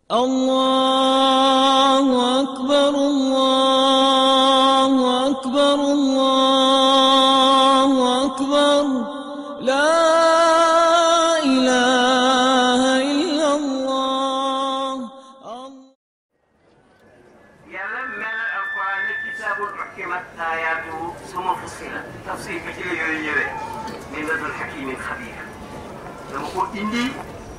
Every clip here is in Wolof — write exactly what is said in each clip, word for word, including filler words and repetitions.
الله أكبر الله أكبر الله أكبر لا إله إلا الله. يلا ملا القرآن كتاب حكمت آياته ثم فصلت تفصيل كتير يوي من لدن الحكيم الخبير. لما قلت إني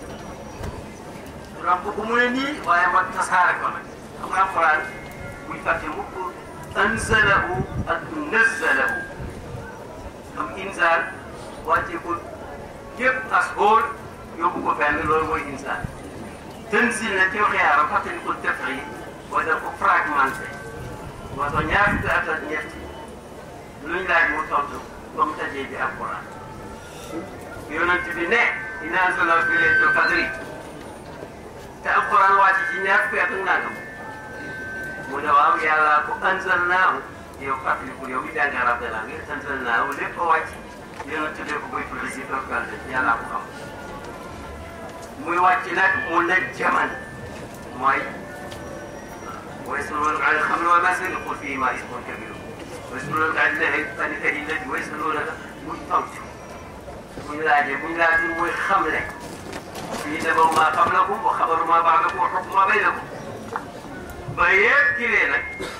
ربكم مني ويا تساركم أما القرآن ويفتمكم أنزله نزله أم إنزال واتيكم كيف أسهول يبقى فعل لول إنزال تنزيل نتيو خيار فتلكم تفعيل وده فراغمانتي وده ñaar at ak ñett luñ laaj mu tontu comme tajee bi alquran yonent bi ne inna anzalnahu fi laylatil qadri te alquran wàcc ci ñaar fukki at ak nangam mu ne waaw yàlla ko anzalnaahu yow fàttaliku yow mi jàng arab de la nga anzalnaahu lépp a wàcc yonent bi ko koy publicité alquran yàlla ko xam muy wàcc nag mu ne jaman mooy ويسألونك عن الخمر والميسر قل فيهما إثم كبير ويسألونك عن الأهلة ويسألونك مستوت من لا يجب من لا تنوي الخمر في نبأ ما قبلكم وخبر ما بعدكم وحكم ما بينكم بيت كلينا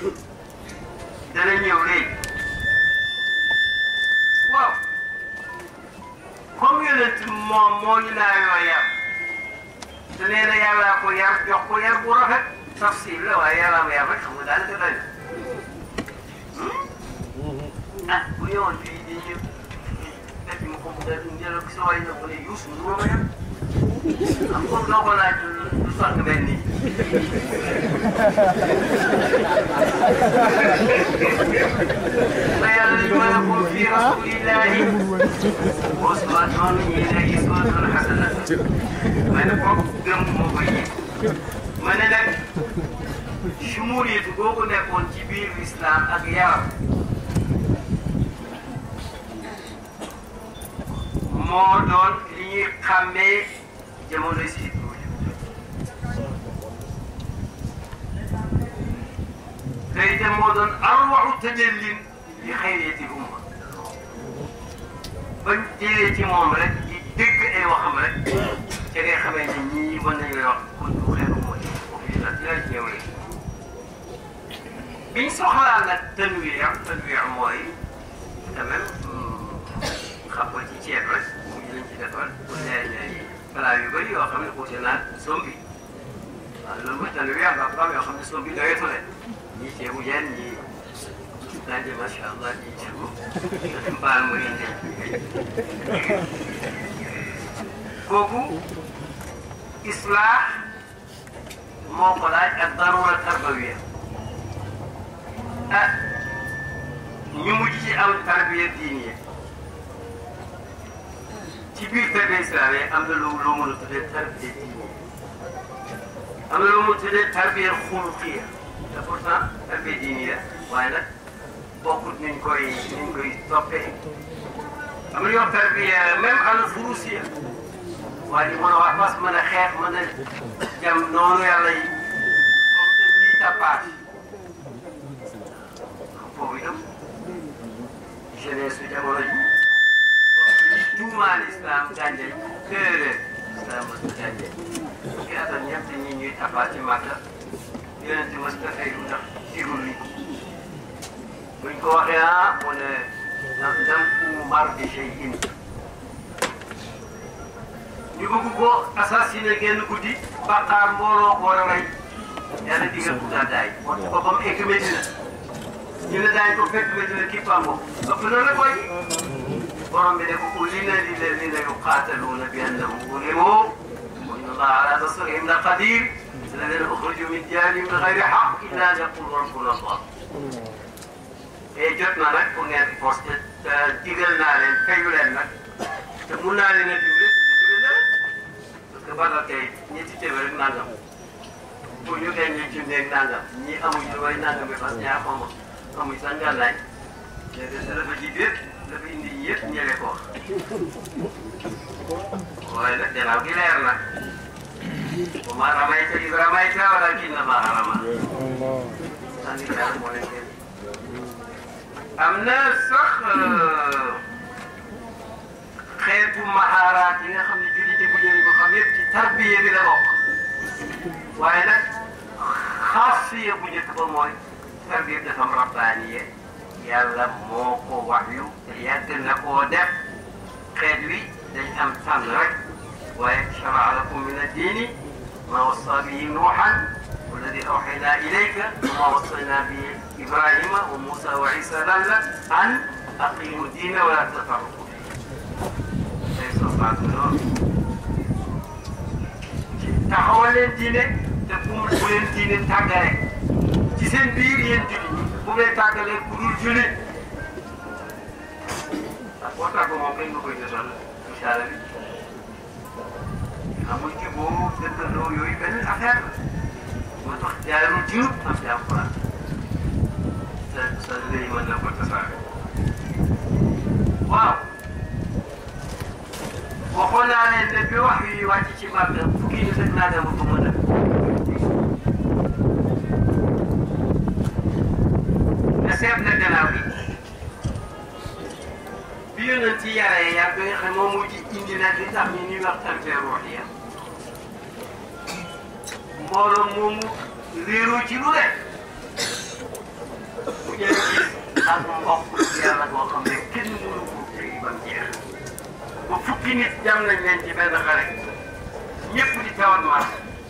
دلني ولي واو كم يلت مو مو ينايو يا دلنا يا لا كو يا جو يا برهت تفصيل له يا رام يا بك خمود على كذا آه ويون في دي تبي مخبوطات نديرك سواء نقول يوسف نروح يا أقول لو ولا تصار كبني ما يقول في رسول الله أسوة إليه أسوة حسنة ما نفهم دم مبين ma ne nag jumhuriyatu googu nekkoon ci biir islam ak yaram moo doon li ñuy xàmmee jamono si te itam moo doon arwaxu tajallin li xayriyati umma bañ jëlee ci moom rek di dégg ay waxam rek ca ngay xamee ne ñii mën nañu wax kon du xeeru mooy biñ soxlaa nag tanwiir tanwiir mooy quand même xam nga ci ceeb rek mu lañ ci defal bu nee nee balaa yu bëri yoo xam ne uute naa sombi waaw loolu mooy tanwiir nga xam yoo xam ne sombi doyatu leen ñii ceebu jën ñii daanje macha allah ñii ceebu mbaal mu indi kooku islaax moo ko laaj ak darura tarbawiya ah ñu mujj ci am tarbiya diiniya ci biir tarbiya islaamiya am na lu lu mën a tuddee tarbiya diiniya am na lu mën a tuddee tarbiya xuluqiya te pourtant tarbiya diiniya waaye nag bokkut niñ koy niñ koy toppee am na yoo tarbiya même al furusiya waaye mën a wax parce que mën a xeex mën a jam noonu yàlla yi comme te ñuy tappaat foofu itam jeunesse su jamono ji tuumaal islam gàncax déedéet islam mos na gàncax fukki at ak ñett ñi ñuy tappaat ci Makka yonent mos na fay lu ndax digul li buñ ko waxee ah mu ne ndax ndam ku mar bi shay'in ñu bëgg ko assassiné genn guddi bàkkaar mbooloo ko war a rey yàlla digal ko gàddaay moo ci boppam egg Medina ñu ne daañu ko fekk Medina kii Pambo ëpp na la koy borom bi ne ko uzina lilladina yuqaataluuna bi annahum zulimu wa inna allaha ala nasrihim la qadir alladina uxriju min diyarihim bi gayri xaq illa an yaqulu rabbuna allah te jot na nag pour ngeen poste te digal naa leen fayu leen nag te mun naa leen a dimbali te bala tey ñetti téeméer rek nangam pour ñu koy ñetti junneeg nangam ñi amuñu lu may nangam bi parce que ñaar xaw ma amuñ sax ngàllaay léegi dafa ji bépp dafa indi yëpp ñëwee ko wax waaye nag gannaaw gi leer na wa maa ramayta iz ramayta walaakinna Allaaha ramaa. am na sax xeetu mahaaraat yi nga xam ne jullit bu ñu ko xam yëpp ci tarbiya bi la bokk waaye nag xaasiya bu njëkk ba mooy tarbiya dafa am rabbaaniye yàlla moo ko wax yu te yàgg na koo def xeet wi dañ am tànn rek waaye shara'a lakum min ad-diini maa wassaa bihi nuuhan والذي أوحينا إليك وما وصينا به إبراهيم وموسى وعيسى ذل أن أقيموا الدين ولا تفرقوا فيه. ليس صعب منهم. taxawal leen diine te bu bu leen diine tàggale ci seen biir yéen jullit ñi bu ngay tàggalee ku dul jullit ak boo tàggoo moom kañ nga koy jëndal incha allah bi amul ci boobu dëkkandoo yooyu benn affaire la. moo tax jaarul jiw am ci alquran sa sa lay mën na ko tasaare waaw waxoon naa leen ne bi wax yi wàcc ci Makka fukki nit rek naa dem ko mën a nga seet na gannaaw bi bi yonent ci yare yaa bi nga xam moom mujj indi nag li tax ñu ñuy wax tarbiya ruuhiya mbooloo moomu réeroo ci lu rek bu ñëwee gis ak mbokk yàlla boo xam ne kenn mënu ko tey ba mu jeex ba fukki nit jam nañ leen ci benn xare ñëpp di tawat mar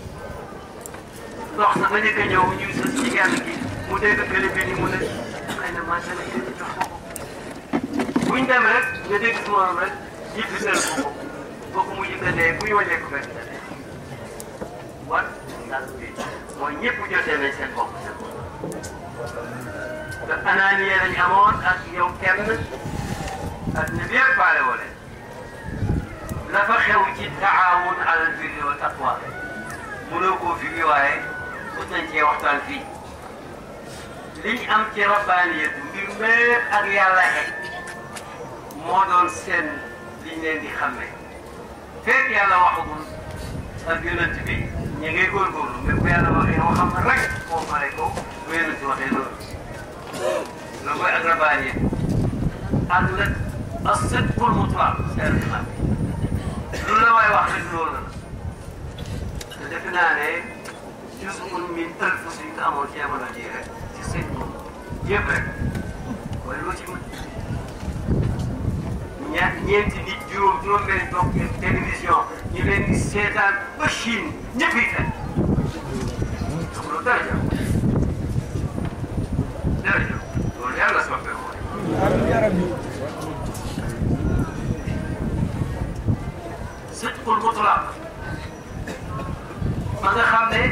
ndox na ba njëkk a ñëw ñu sës ci genn gi mu dégg kële bi ni mu ne xëy na maa dana yéen jox ko buñ dem rek nga dégg si moom rek jiitu seen ko kooku mu jëkk a dee bu ñu wàññeeku rek wat mooy ñëpp jotee nañ seen bopp seen bopp te anaaniye lañ amoon ak yow kenn ak ne bi yëpp faale woo leen la fa xew ci taawun alal birri wa taqwa mënoo koo fi waaye mos nañ cee waxtaan fii liñ am ci rabbaaniyat mbir mépp ak yàlla xeet moo doon seen liñ leen di xàmmee fekk yàlla waxagul ak yonent bi ñu ngi góorgóorlu mais bu yàlla waxee waxam rek moo pare ko bu yonent waxee loolu loolu mooy ak rabbaaniyat ak nag as-sidqul mutlaq seen xam lu la waay wax rek loolu la te defe naa ne juz'un min alf suñ ko amoon jamono ji rek ci seen yëpp rek waaye loo ci mën ña ñeenti nit juróom juróom-benn toog télévision ñu leen di seetaan ba Chine ñëpp yi fen xam loolu dara jëm dara jëm loolu yàlla soppee mooy sidqul mutlaq ba nga xam ne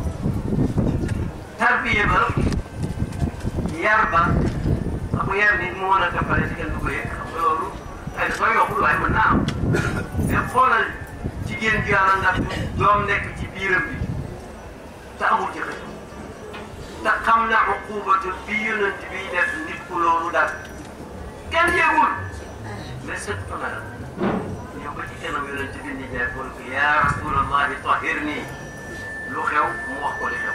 tarbiya ba yar ba xam nga yar nit mu mën a toppale ci kenn du ko yëg xam nga loolu ay dafa yokkul waaye mën naa am mais xoolal jigéen ji yàlla ndax doom nekk ci biiram bi te amul ci xëy te xam na uqubatu bi yonent bi def nit ku loolu daal kenn yëgul mais sët ko na ñëw ba ci kanam yonent bi ni ne ko yaa rasulallahi tahirni lu xew mu wax ko li xew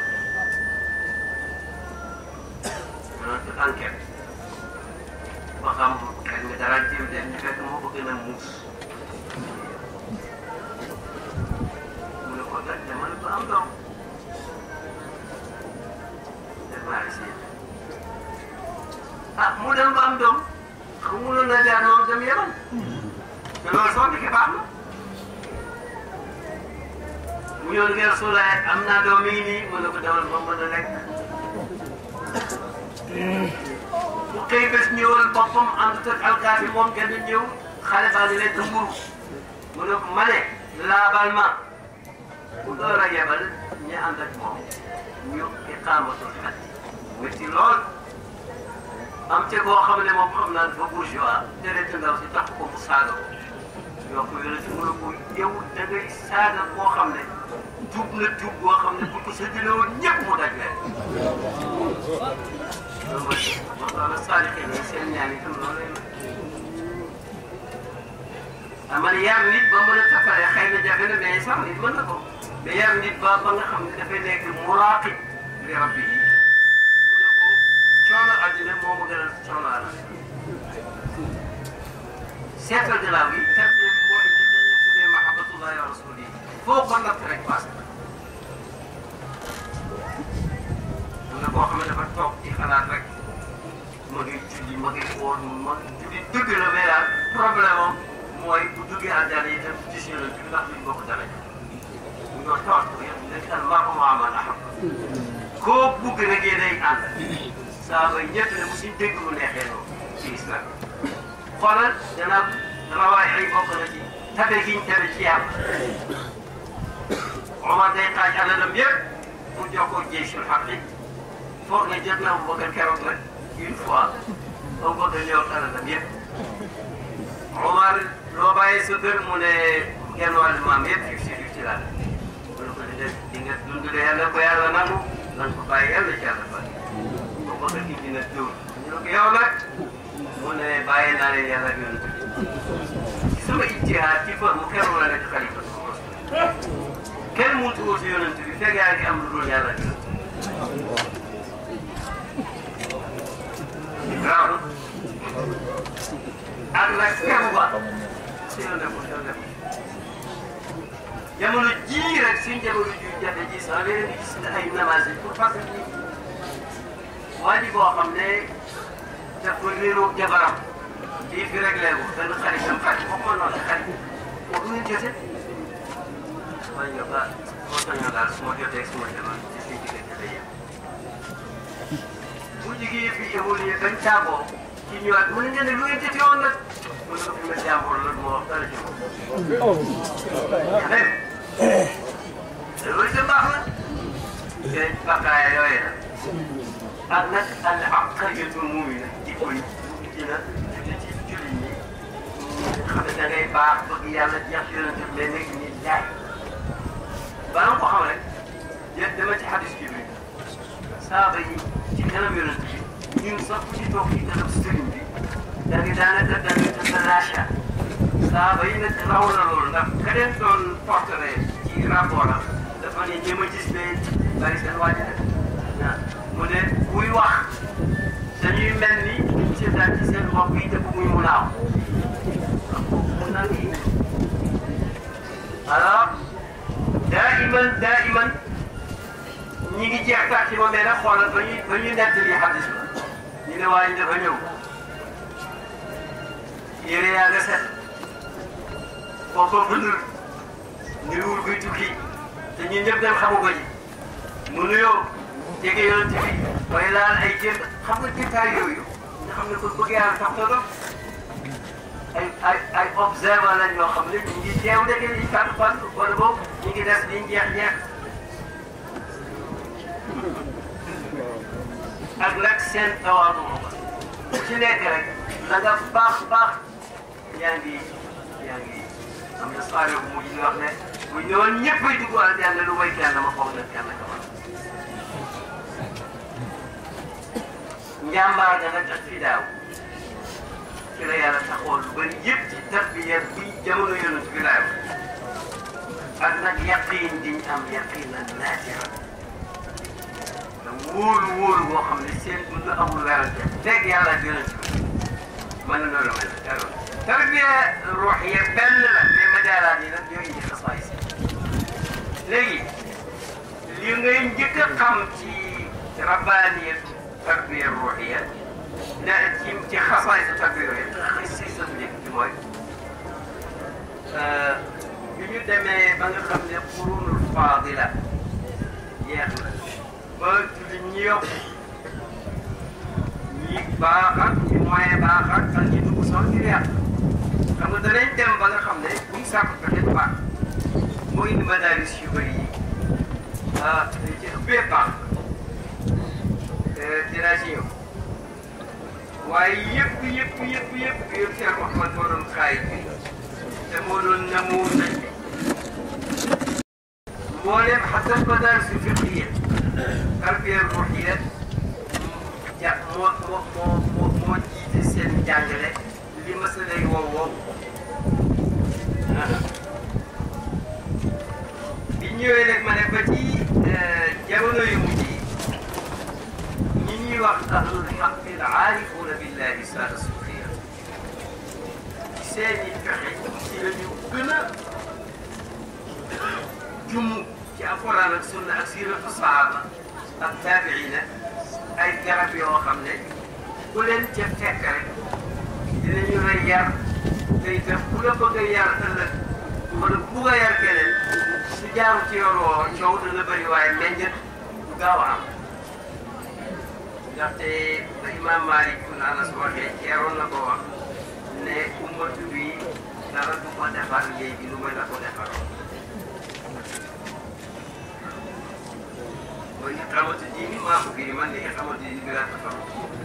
yonent enquête ba xam kañ nga dara jéem dem ñu fekk moo ko gën a muus mu ne ko da demal ba am doom def naa essayé ah mu dem ba am doom xam mu mënoon na jaar noonu dem Yaman te loolu soo dikkee baax na mu ñëw ngeen Rasulaay am naa doom mi ngi nii mu ne ko demal ba mën a nekk mu xëy bés ñëwal boppam ànd ak alkaati moom kenn ñëw xale baa ngi lekk mburu mu ne ko ma ne laabal ma mu door a yebal ñi ànd ak moom ñu iqaamatul xaj métti lool am ca koo xam ne moom xam naa dafa bourgeois déedéet ndaw si tax ko mu saaga ko yoo ko yore si mu ne ko yow da ngay saaga koo xam ne tuub na tuub boo xam ne bu ko sa jëlewoon ñëpp mu daj leen loolu mooy moo tax la saalixee nii seen ñaan itam loolu lay man yar nit ba mën a tafaree xëy na jafe na mais sax nit mën na ko mais yar nit ba ba nga xam ne dafay nekk muraqib li rabbi yi mu ne ko coono àddina moo ma gën a coono àll seetal gannaaw bi tarbiya bi moo indi li ñuy tuddee mahabbatullahi wa rasuli foo ko natt rek paase am na koo xam ne dafa toog ci xalaat rek ma ngi julli ma ngi woor ma julli dëgg la mais daal problème am mooy bu duggee àjjana yi dem gis yonent bi ndax duñ bokk dara ñu doon tawat ko yëpp nekk daal maa ko maa man a xam koo bugg rek yéen ay ànd saa bay ñett ne mu suñ dégg lu neexee noonu ci islam xoolal danaa rawaay ay bokk na ci tabe giñ tabe ci yàlla Omar day xaaj alalam yëpp pour jox ko jeysul xaqi foog na jot na Abubakar keroog nag une fois Abubakar ñëw alalam yëpp Omar loo bàyyi sa kër mu ne genn wàllu maam yëpp fifty fifty la mu ne ko di def di nga dund de yàlla ko yàlla nangu nan ko bàyyi yàlla ci yàlla bàyyi Abubakar ki dina dóor ñu ne ko yow nag mu ne bàyyi naa leen yàlla ak yonent bi ci sama ijtihaad ci fa mu kenn wala nekk xalifa kenn mënut a wóotu yonent bi fekk yaa ngi am lu dul yàlla ak yonent bi waaw ak nag kenn ba si yoon nekkul yoon nekkul jamono jii rek suñ jamono ju jafe ji sax léeg di gis ay namage yi pour parce que waa ji boo xam ne dafa réeroo jabaram lii fi réglé ko benn xaritam xarit boo ko noonu xarit boo du ngeen jotee maa ngi ñëw ah moo sañoon daal su ma jotee su ma demoon ci suñ diggante day yem bu jigéen bi évolué bañ caaboo ci ñëwaat mu ne ngeen ne lu ngeen jotee woon nag mu ne ko fi ma jàmbur la moo wax dara ci moom. dégg nga loolu itam baax na te bàkkaaya yooyu la ak nag àll ak xaritul muumina jikko yi dina judd ci jullit ñi xam ne da ngay baax bëgg yàlla jeex yonent bi mais nekk nii jaay ba nga ko xam rek yéen dama ci xadis Jibril saaba yi ci kanam yonent bi ñun sax ku ci toog ci kanam sëriñ bi da nga daanaka da nga tëdd rachat saaba yi nag raw na loolu ndax ka leen doon portrait ci rapport am dafa ne ñi ma gis ne bari seen wàññi rek mu ne buy wax dañuy mel ni ci daal ci seen bopp yi te bu muy mu naaw mu nag yi alors daa iman daa iman ñi ngi jeex tax ci ma mais nag xoolal ba ñuy ba ñuy nettali xadis ba ñu ne waa ñu dafa ñëw yére yaa nga set foofa bëndul niruwul kuy tukki te ñun ñëpp dem xamu ko ji mu nuyoo jege yonent bi waaye laal ay jën xam nga détail yooyu nga xam ne kon bëgg yàlla tax na doon ay ay ay observant lañ ñoo xam ne ñu ngi teew ndeke liñ fàttu fàttu wala boobu ñu ngi des liñ jeex jeex ak nag seen tawaatu ku ci nekk rek la nga baax baax yaa ngi yaa ngi am na soirée bu mujj ñu wax ne bu ñëwoon ñëpp ay dugg aljanna lu may kenn ma foog na kenn ka ma njàmbaar nga nag ak fidaaw ci la yàlla taxoon lu bëri yëpp ci tarbiya bi jamono yonent bi laay wax ak nag yaqiin diñ am yaqiin ak naatira te wóolu wóolu boo xam ne seen dund amul werante fekk yàlla ak yonent bi mën na loolu mel ne tarbiya ruuxiya benn la mais majaalaat yi nag ñoo indi xasaayis léegi li ngay njëkk a xam ci rabbaaniyat tarbiya ruuxiya da ci ci xasaayis tarbiya ruuxiya xis si sa njëkk ci mooy bi ñu demee ba nga xam ne qurunul faadila jeex na ba julli ñi yokk ñi baax ak ñi moyen baax ak ak ñi dugg sax ci yàq xam nga danañ dem ba nga xam ne buñ sàkku pexe du baax moo indi madaaris yu bëri yi ah ci ëppee baax dinaa ci ñëw waaye yëpp yëpp yëpp yëpp yëpp Cheikh Mouhamad moo doon xaay bi te moo doon namoo nañ bi mbooleem xatal madaaris yu fiqhiya tarbiya ruuxiya ja moo moo moo moo moo jiite seen jàngale li masala yi wow wow bi ñëwee nag ma ne ba ci jamono yu mujj yi ñi ñuy wax ahlul xaq al aarifuuna billahi saada sufiya seen i pexe ci la ñu gën a jumu ci alquran ak sunna ak siratu sahaba ak taabiina ay garab yoo xam ne ku leen ca fekk rek dinañu la yar te itam ku la bëgg a yar ëllëg wala ku bugg a yar keneen su jaaru ci yoon woo coow dana bëri waaye meññet du gaaw a am ndaxte ba imam Malik ibn Anas waxee ceeroon na ko wax ne ummatu bi dara du ko defar léegi lu may la ko defaroon mooy iqamatu diini maa ko firi man ne iqamatu diini bi laa tafaru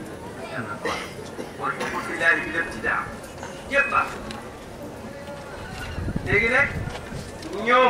wala ko fi daal di lépp ci daa yëpp baax léegi nag ñoom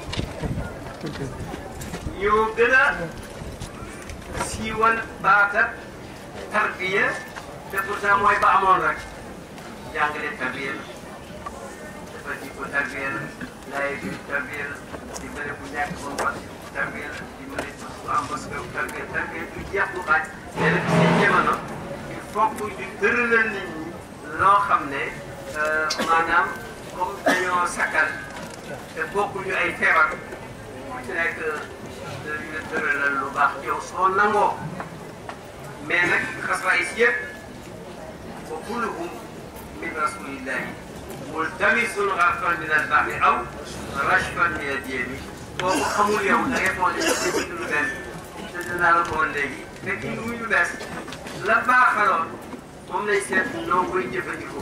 ñoo gën a siiwal baatat tarbiya te pourtant mooy ba amoon rek jàngale tarbiya la dafa di ko tarbiya la laay bi tarbiya la di bëre bu ñàkk ba mu wax tarbiya la di bëre bu am bés nga tarbiya tarbiya du jeex du xaaj mais nag seen jamono il faut que ñu tëralal nit ñi loo xam ne maanaam comme dañoo sakkal te bokkuñu ay feebar ku ci nekk dañu la tëralal lu baax yow soo nangoo mais nag xasaayis yëpp wa kulluhum min rasulillahi multamisun gharfan min al-bahri aw rashfan min al-yami boo ko xamul yow da ngay foog ne dafa bind lu bees te dinaa la ko woon léegi fekk indi lu bees la baaxaloon moom lay seet noo koy jëfandikoo.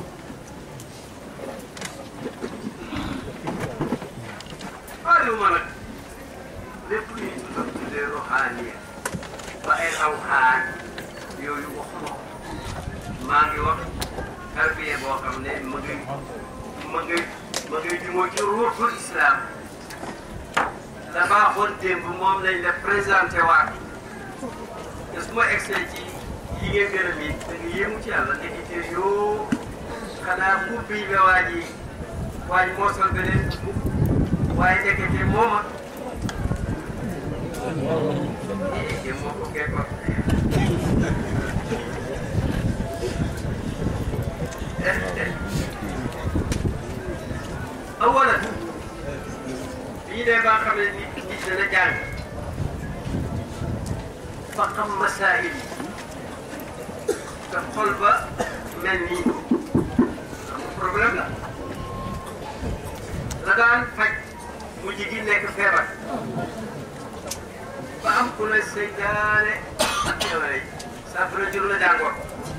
Waaluma nag lépp lu ñuy tuddee tuddee ruuxaaniya ba ay rawxaan yooyu waxuma ko maa ngi wax tarbiya boo xam ne ma ngay ma ngay ma ngay jumoo ci ruuxul islam la baaxoon démb moom lañ la présenté waat te su ma egsee ci yi ngeen gën a miin da nga yéemu ci yàlla ndekete yoo xanaa mbubb yi nga waaj yi waaj moo sol beneen mbubb waaye ndekete mooma eh moo ko gekkoon awalan bi ñu dee ba xam ne nit nit dana jàng ba xam masaahil yi te xol ba mel nii am problème la la daan faj mujj gi nekk feebar ba am ku ne seytaane ak yooyu saafara jur la jàngoor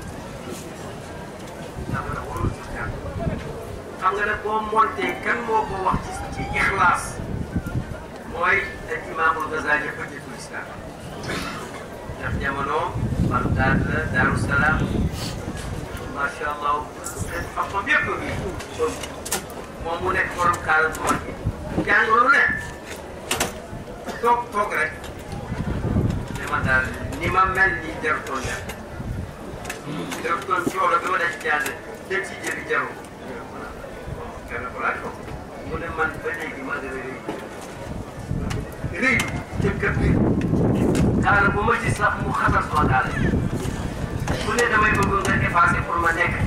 saafara warul jur jàngoor xam nga nag boo montee kan moo ko wax ci ci ixlaas mooy al imaamul Gazaali hujjatul islam ndax jamono Bagdaad la Daaru Salaam macha allah xeet xam-xam yëpp bi moom mu nekk borom kaala bu mag jàng lu ne toog toog rek ne ma daal ni ma mel nii jarutoon jàng jarutoon coono bi ma def jàng de ci jëbi jaru kenn ko laaj ko mu ne man ba léegi ma gën a rëy rëy ca kër gi kaala bu ma ci sax mu xatal soo daal bu ne damay bëgg nga effacé pour ma nekk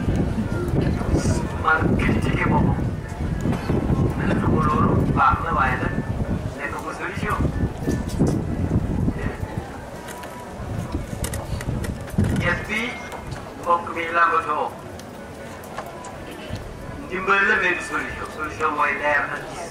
man critiqué boppam ma ne xam nga loolu baax na waaye nag nekk ko solution yet bi mbokk mi làmbatoo ndimbal la mais du solution solution mooy leer ak gis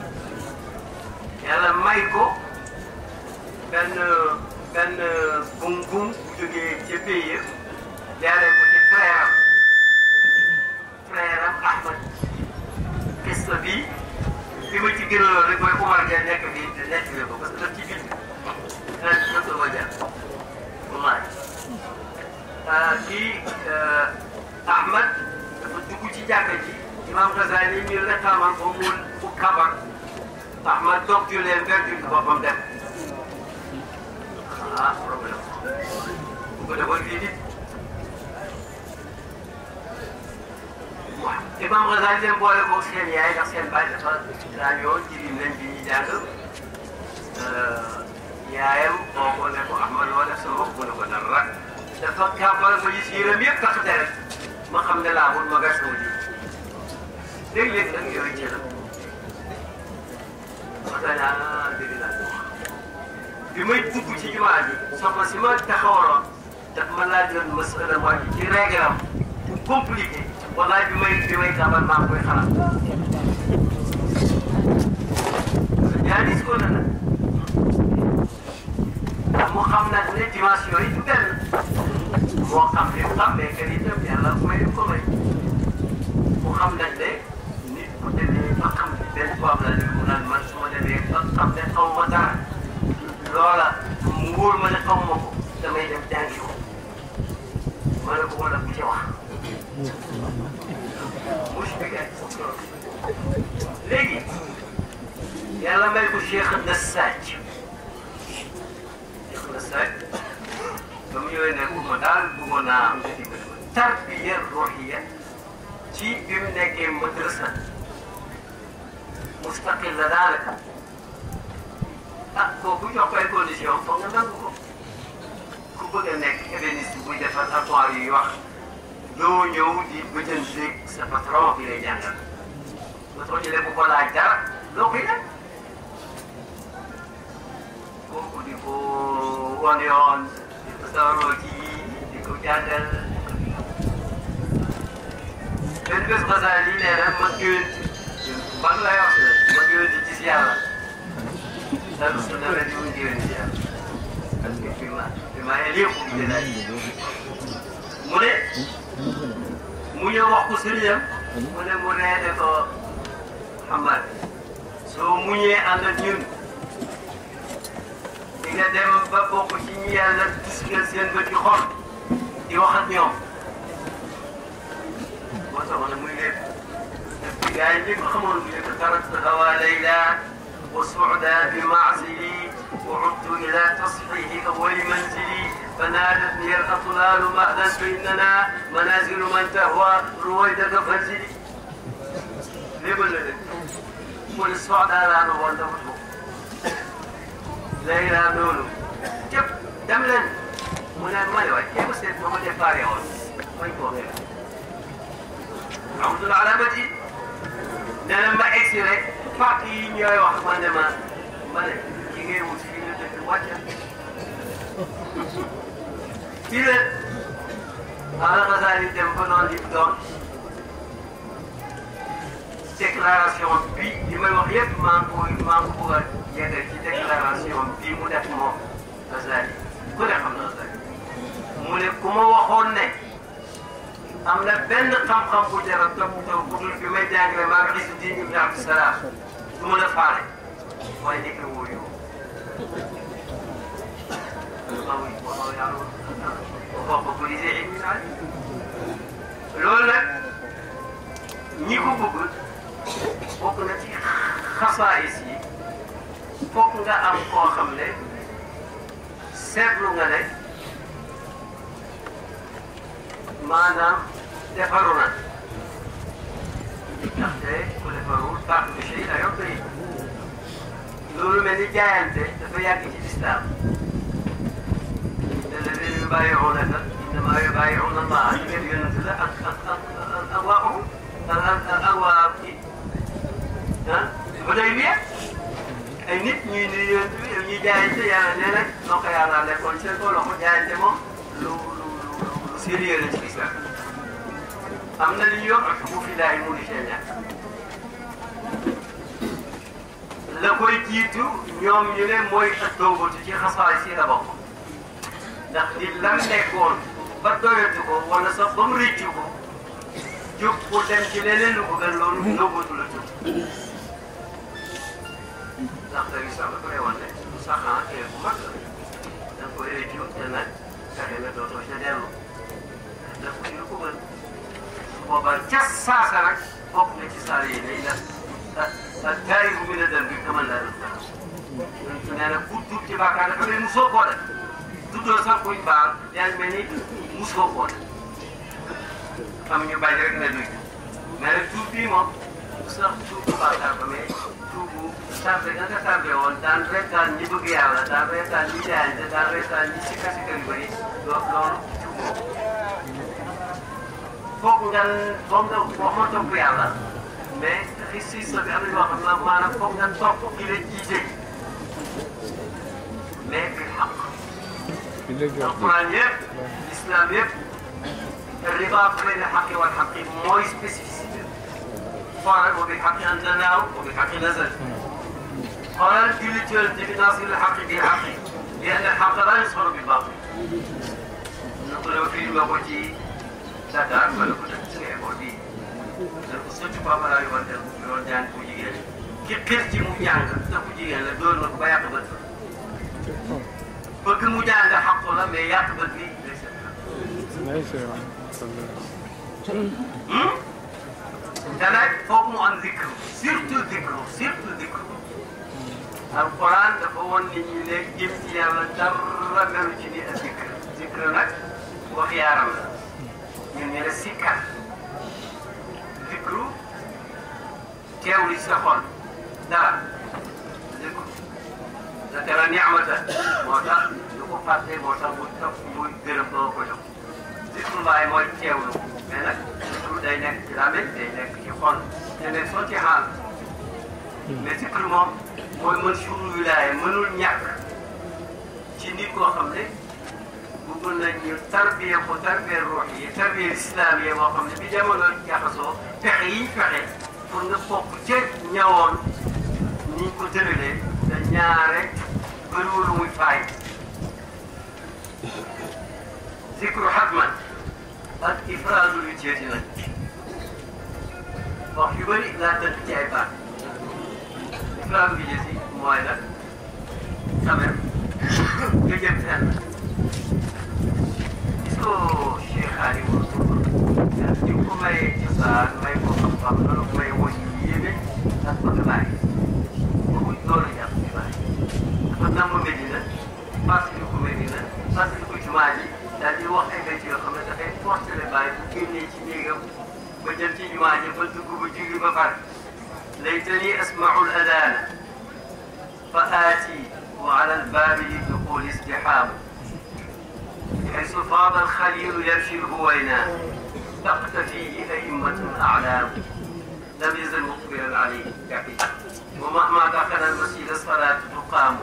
yàlla may ko benn benn bum-bum bu jógee ca pays yëpp jaaree ko ci frère am frère am Ahmad xista bi li ma ci gënaloon rek mooy Umar Dia nekk fii te nekk na ko parce que daf ci bind dina dina ko ba jaar wallahi kii Ahmad dafa dugg ci jàkka ji imam Ghazali ñu la xamal ko mu mu kabar Ahmad toog ju leen vertu boppam dem ah problème bu ko defoon fii nit waaw imam Ghazali dem boole ko seen yaay ndax seen baay dafa daan yoon jirim leen bi ñuy jàng yaayam moo ko ne ko Ahmad loo def sa mbokk mu ne ko dara dafa kàmbal ma gis yéram yëpp tax deret ma xam ne laabul ma gas sama ji léeg-léeg nag yooyu ci la wax naa dégg naa ko wax bi may dugg ci jumaa ji soxna si ma taxawaloon daf ma laajoon masala moo ji ci réglam bu compliqué wallaay bi may bi may kàmbal maa ngi koy xalaat yaa gis ko na nag mu xam nag ne dimension yi du benn moo xam li mu xam mais que ni itam yàlla may ko may mu xam nag ne nit bu demee ba xam ne benn tubaab la ne mu naan man su ma demee ba xam ne xaw ma dara loola mu wóor ma ne xaw ma ko damay dem jàngi ko ma ne ko wala bu ci wax mush bi kay léegi yàlla may ko Cheikh Nassaj Nassaj ba mu ñëwee ne ma daal bëggoon naa am tarbiya ruhiya ci bi mu nekkee madrasa mustaqil la daanaka ah kooku jox ko ay condition foog nga nangu ko ku bëgg a nekk ébéniste buy defar armoire yi wax doo ñëw di bëjënteeg sa patron bi lay jàngal patron ñu ne bu ko laaj dara loo koy def kooku di ko wan yoon di ko sawaroo ci di ko jàngal benn bés Ghazali yi nee na ma gént ban lay wax ma gént gis yàlla dalu su nawet yi mu gént ci yàlla parce que fi ma fi ma yëpp bi laaj mu ne mu ñëw wax ko sëriñam mu ne mu nee ne ko Muhammad soo muñee ànd ak ñun di nga dem ba bokk ci ñi yàlla gis nga seen bët yi xol di wax ak ñoom moo tax ne muy lépp def ci gars yi ñi ko xamoon bu njëkk taraktu hawa layla wa suuda bi maasili wa udtu ila tasxihi awali manzili فنادتني الأطلال مهدا فإننا منازل من تهوى رويدك فانزلي ليبل لك مول السعداء لا نقول دمتهم ليلى نونو جب دملن من المال واحد كيف سيد محمد فاريون ما يكون عمد العلامة نلما إكسيرك فاكي نيوي وحمان ما مالك كي وسيلة الوجه fii la ala Ghazali dem ba noonu di doon déclaration bi li may wax yëpp maa ngi koy maa ngi ko bëgg a yeggal ci déclaration bii mu def moom Ghazali ku ne xam na Ghazali mu ne ku ma waxoon ne am na benn xam-xam bu jar a toppatoo bu dul bi may jàngale maa ngi gis diin ibn Abdusalaam du ma la faale waaye nekk woo yow loolu nag ñi ko bëgg bokk na ci xasaayis yi fokk nga am koo xam ne seetlu nga ne maanaam defaru na ndaxte ku defarul baax bi si ay yokk yi loolu mel ni jaayante dafa yàgg ci lislaam الذين يبايعونك انما يبايعون الله الذي ينزل اغواءهم اغواء Hudaybiya ay nit ñuy nuyu ñuy jaayante yàlla nee nag noo ko yàlla lekkoon seen ko loxo jaayante moom lu lu lu sérieux la ci islam am na li ñuy wax ak bu fi daay mu di seen ñàkk la koy jiitu ñoom ñu ne mooy ak dongatu ci xasaay si la bokk ndax nit lam nekkoon ba doyatu ko wala sax ba mu rëccu ko jóg pour dem ci leneen lu ko gën loolu nëbbatu la jóg ndax da ngay sax ba koy wan ne sax ah kii bu mag la da nga koy rëccu te nag fexe nga dootoo ca dellu def ko ci lu ko gën su boobaa ca saasa nag bokk na ci saal yi day def ak taari bu gën a dem bi kamal laa def dara nee na ku tuub ci bàkkaar dafa mel ni musoo koo def tuddoo sax kuy baal yaa ngi mel ni musoo koo def am ñu bañ rek nga nuyu mais nag tuub bii moom sax tuubu bàkkaar ba mais tuubu tardé nga nga tardé woon daan reetaan ñi bëgg yàlla daan reetaan ñi jaayante daan reetaan ñi sikka sikka yu bëri loolu loolu tuuboo foog nga foog nga waxuma topp yàlla mais xis si sa bi am na ñoo xam ne maanaam foog nga topp ki la jiite mais bi xaq alquran yëpp l'islam yëpp riba bayna xaqi wal xaqi mooy spécificité xoolal wa bil xaqi anzalnaahu wa bil xaqi nazal xoolal jullit yonent bi naasiril xaqi bil xaqi li anna al xaqa laa yusfaru bil baatil na ko doon firi ma ko ci Dakar wala ko def ci école bii da ko sotti Papa laa yóbbante ñu doon jàng bu jigéen ki xir ci mu jàng te bu jigéen la doon na ko ba yàq bët bëgg mu jàng xaqu la mais yàq bët bi day seet te nag foog mu am zikr surtout zikr surtout zikr alquran dafa woon nit ñi ne jëm ci yàlla dara melu ci ni ak zikr zikr nag wax yaaram la ñun ñu ne sikkar zikru teewlu sa xol dara zikru zakara ni'mata moo tax du ko fàtte moo tax muy topp muy gërëm doo ko jox zikru laay mooy teewlu mais nag zikru day nekk ci làmmiñ day nekk ci xol te ne soo ci xaal mais zikru moom mooy mën suuru wilaaya mënul ñàkk ci nit koo xam ne bëggoon nañu tarbiya ko tarbiya ruux yi tarbiya islam yi boo xam ne bi jamono jaxasoo pexe yi fexe pour nga bokk ca ñawoon ni ko tëralee te ñaare bëriwul muy faay zikru xatman ak ifraadu yu jeeti nag wax yu bëri laa tënk ci ay baat ifraadu yu jeeti mooy nag quand même nga jëm fenn ko Cheikh Aliou ñu ko may cosaan may ko xam-xam loolu may woñ yu yéeme ak bëgg bàyyi boobu loolu jàpp ci bàyyi dafa namm Medina fàttali ko Medina fàttali ko jumaa ji daal di wax ay béykat yoo xam ne dafay forcé bàyyi bu génnee ci néegam ba jëm ci jumaa ji ba dugg ba julli ba pare laytani asma'u al-adana fa aati wa ala al-baabi li duxuli izdihaamu حيث فاض الخليل يمشي الهوينا تقتفيه أئمة أعلام لم يزل مقبلا عليه كحيل ومهما دخل المسجد الصلاة تقام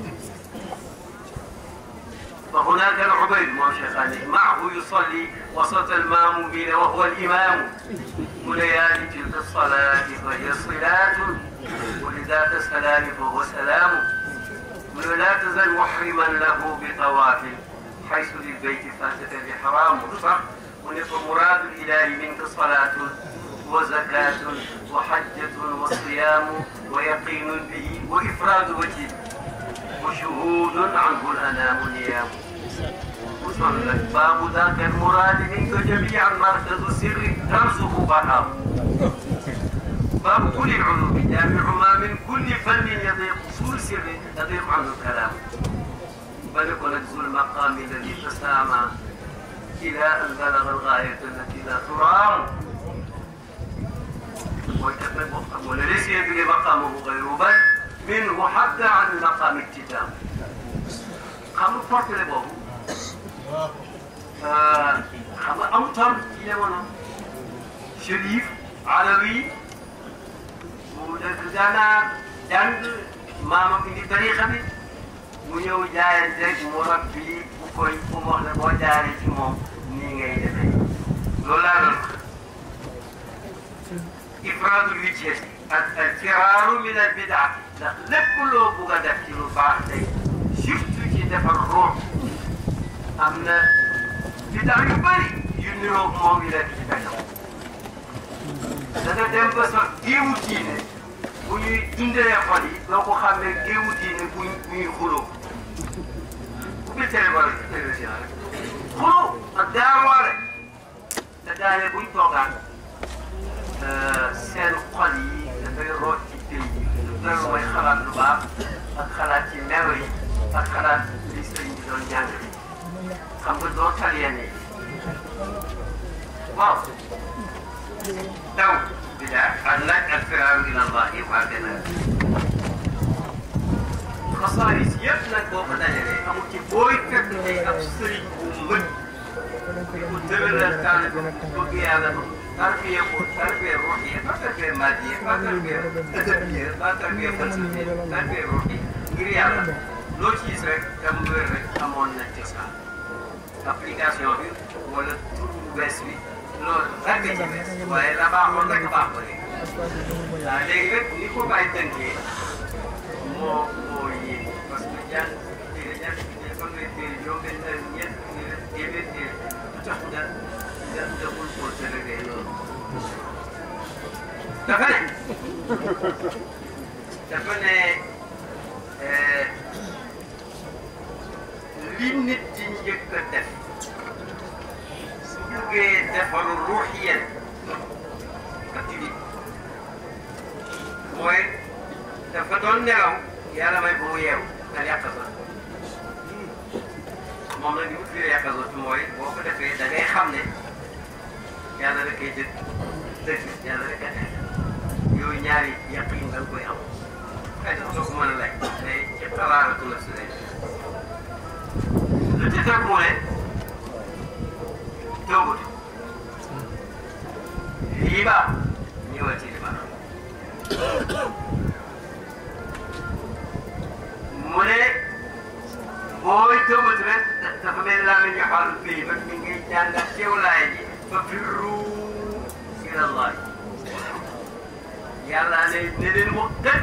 فهناك العبيد ماشي معه يصلي وسط المامومين وهو الإمام وليالي تلك الصلاة فهي صلاة ولذات السلام فهو سلام ولا تزل محرما له بطواف حيث للبيت فاتت الإحرام صح ونصف مراد الإله منك صلاة وزكاة وحجة وصيام ويقين به وإفراد وجه وشهود عنه الأنام نيام وصل لك باب ذاك المراد منك جميعا مركز السر رمزه بحر باب كل العلوم جامع ما من كل فن يضيق اصول سر يضيق عنه الكلام بل يكون ذو المقام الذي تسامى الى ان بلغ الغايه التي لا ترام وليس يدري مقامه غيره بل منه حتى عن المقام ابتداء خمس فرق لبوه خمس أمطر يمنا شريف علوي ودانا جند ماما في الطريقة دي ونيو جاي زيك مربي وكوي ومخنا بوجاري تمام نيجي يدفع لولا إفراد الوجه الفرار من البدعة لكله بقى دفتر بعدين شفت كده في الروح أمنا بدعة يبالي ينرو موجودة في dana dem ba sax géewu diine bu ñuy dundalee xol yi doo ko xam ne géewu diine bu ñuy xuloo bu bil téléphone télévision rek xuloo ak daarwaale te daane buñ toogaan seen xol yi dafay root ci tey yi loolu mooy xalaat lu baax ak xalaat ci melo yi ak xalaat li sëriñ bi doon jàngale xam nga doo tal yenn yi waaw daw bidaa ak nag ak firaaru ila allah yi waa gën a xasaaris yëpp nag boo ko dajalee amul ci booy fekk tey ab sëriñ bu mën di ko dëgëral taal bëgg yàlla tarbiya ko tarbiya ruuxiya ba tarbiya maadiya ba tarbiya adabiya ba tarbiya falsafiya tarbiya ruuxiya ngir yàlla loo ci gis rek tam wér rek amoon na cosaan application bi wala tur bu bees bi loolu rek ci bees waaye la baaxoon rek baax ba léegi waaw léegi rek ni ko bàyyi tënkee moo moo yéeg parce que jàng téere ñàkk téere fan ngay téere yow benn ñeent téere téeméer téere lu tax nga nga deful pour tëddee loolu dafa ne dafa ne li nit di njëkk a def su jógee defaru ruuxiyen activité mooy dafa doon nelaw yàlla may bu mu yeew nga yàqasa moom la ñu fi yàqasa mooy boo ko defee da ngay xam ne yàlla rek kay dëgg dëgg yàlla rek a dëgg yooyu ñaari yàq yi nga koy am xëy na soo ko mën a laaj mais ci xalaatu la si lay lu ci teg mu ne tawbatu lii baax ñëwal ci li baax mu ne booy tawbatu rek dafa mel laa la ñu xool fii ba mi ngi jàngal teewlaay ji fa firru ila Allah yàlla ne ne leen wax dëgg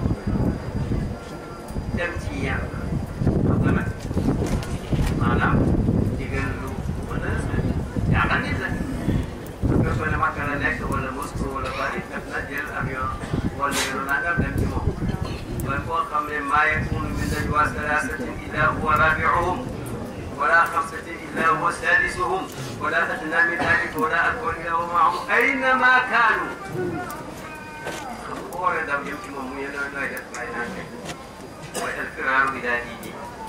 dem ci yàlla xam nga nag maanaam digal lu mën a yaakaar nit la su fekkoon ne Makka la nekk wala Moscou wala Paris def na jël avion wala yoro nangam dem ci moom waaye koo xam ne maa yakunu min najwa salaasatin illaa huwa raabi'uhum wala xamsatin illaa huwa saadisuhum wala adnaa min daalika wala akbar illaa huwa ma'ahum aynamaa kaanu xam nga boo waree daw jëm ci moom mu yéen a nooy def bàyyi naa nekk mooy alfiraaru ilaa diini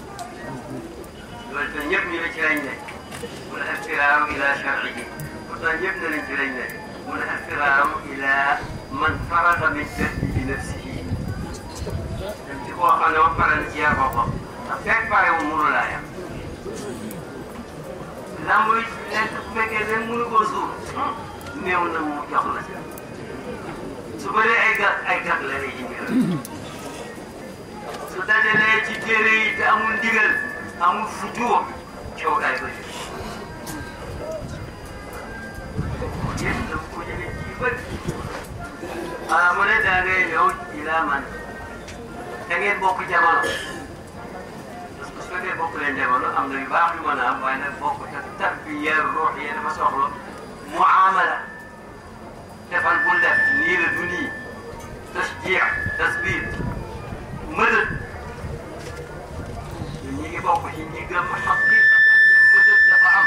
loolu itam ñëpp ñu ne ci lañ nekk mu ne alfiraaru ilaa shar'ihi pourtant ñëpp ne nañ ci lañ nekk mu ne alfiraaru ilaa man faraga min tahdiibi nafsihi dem ci koo xam ne moom pare na ci yar boppam ndax fekk pare wu mënu laa yar la muy nekk bu fekkee ne mënu ko suur néew na mu jox la su bëree ay gàtt ay gàtt la lay indil su dajalee ci téere yi te amul ndigal amul futuur coow daay bëri yéen dafa ko jëlee ci bëri ah mu ne daa ngay ñëw ilaa man da ngeen bokk jamono parce que su fekkee bokk leen jamono am na yu baax yu mën a am waaye nag bokk te tarbiya ruux yi dafa soxla muamala defal bul def nii la du nii tasjiix tasbiir mëdët ñi ngi bokk ci ñi gëm xaqiqatan ne mëdët dafa am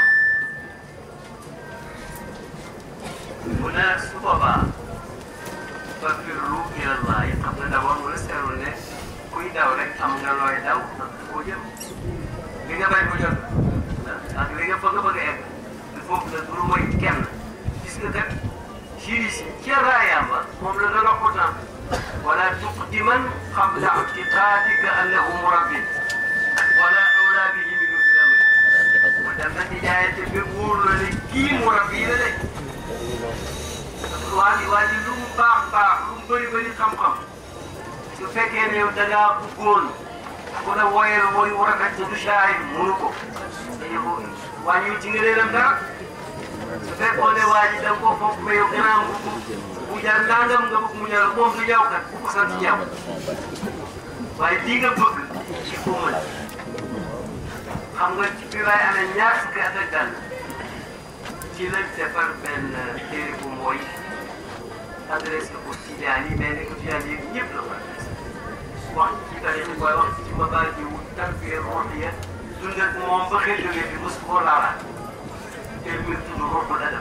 mu ne su boobaa fa firru ila Allah yi xam nga d'abord mu la seetlu ne kuy daw rek am nga looy daw ak koo jëm li nga bañ ko jot ak li nga fa nga bëgg a egg il faut que du mooy kenn gis nga kat jiri si ca raayam ba moom la doon wax pourtant wala tuqdiman qabla i'tiqadika annahu murabbin wala awla bihi min fil amri mu dem na ci jaayante bi wóor la ne kii murabbi la de waa ji waa ji lu mu baax baax lu mu bëri bëri xam-xam su fekkee ne yow da ngaa bëggoon ku ne wooyee wooyu war a fekk du shaahid mënu ko dañu ko wàññiwul ci ngëneelam dara su fekkoon ne waa ji da nga koo foog mais yow gannaaw bu bu jar nangam nga bëgg mu ñor moom du ñaaw kat bu ko sant ñaaw waaye lii nga bëgg ci ko mën xam nga ci bi waaye amee ñaar fukki at ak daan ci la defar benn téere bu mooy adressé ko Tijaan yi mais ne ko Tijaan yi ñëpp la ko adressé wax ci tariix bi waaye wax ci mabaadi wu tarbiya ruuxiya dund ak moom ba xëy jógee fi mos koo laalaat te mu ngi tudd ruuxul adab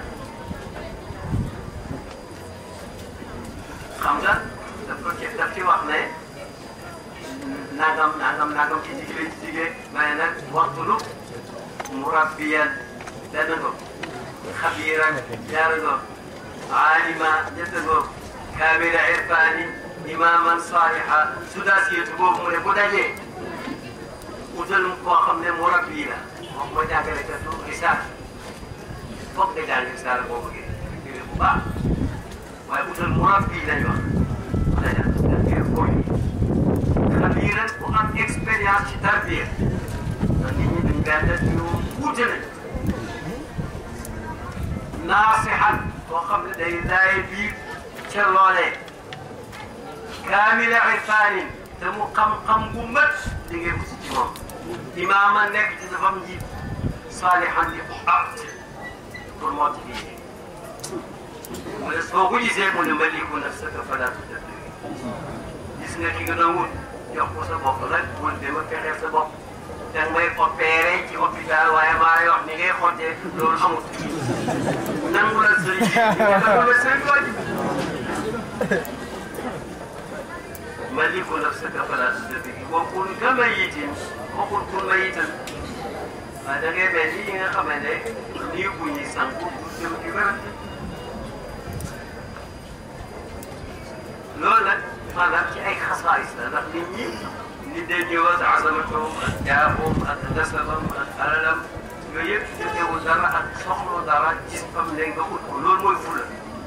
xam nga daf ko ci daf ci wax ne nangam nangam nangam ci jigéen ci jigéen mais nag waxtulu murabbiyan dana ko xabiiran jaara ko عالما يتبو كامل عرفان إماما صالحا سداسية بوب من بداية وجل مقام مربينا وما جاكل كتو رسالة فوق جان رسالة بوب كده با وجل مربينا يوم بداية كيفوني خبيرا وأن إكسبيريانس تربية نيجي نقدر يوم وجل ناصحا وقبل داي بير شلولة كامل عرفان تمو قم قم قمت دقيق مستمام إماما نك تزفم جيب صالحا لأبت فرمات فيه ويسوق جزيب ونملك نفسك فلا تدبر جسنا كي نقول يقول سبب لك وندم كخير سبب dan may opéré ci hôpital waaye maa lay wax ni ngay xottee loolu amut nangu la sëriñ nangu la sëriñ waaj maliku nafsaka fala tudabbihi wa kun kamayitin wa kun kun mayitan waaye da ngay mel ni yi nga xam ne nii bu ñuy sanku dem ci wérat loolu nag maanaam ci ay xasaayis la ndax nit ñi ندي وضع عظمتهم أداهم أتنسبهم أتألم يجب تدعو دارا أتصخر دارا جسمهم لنجا كلون موي فولا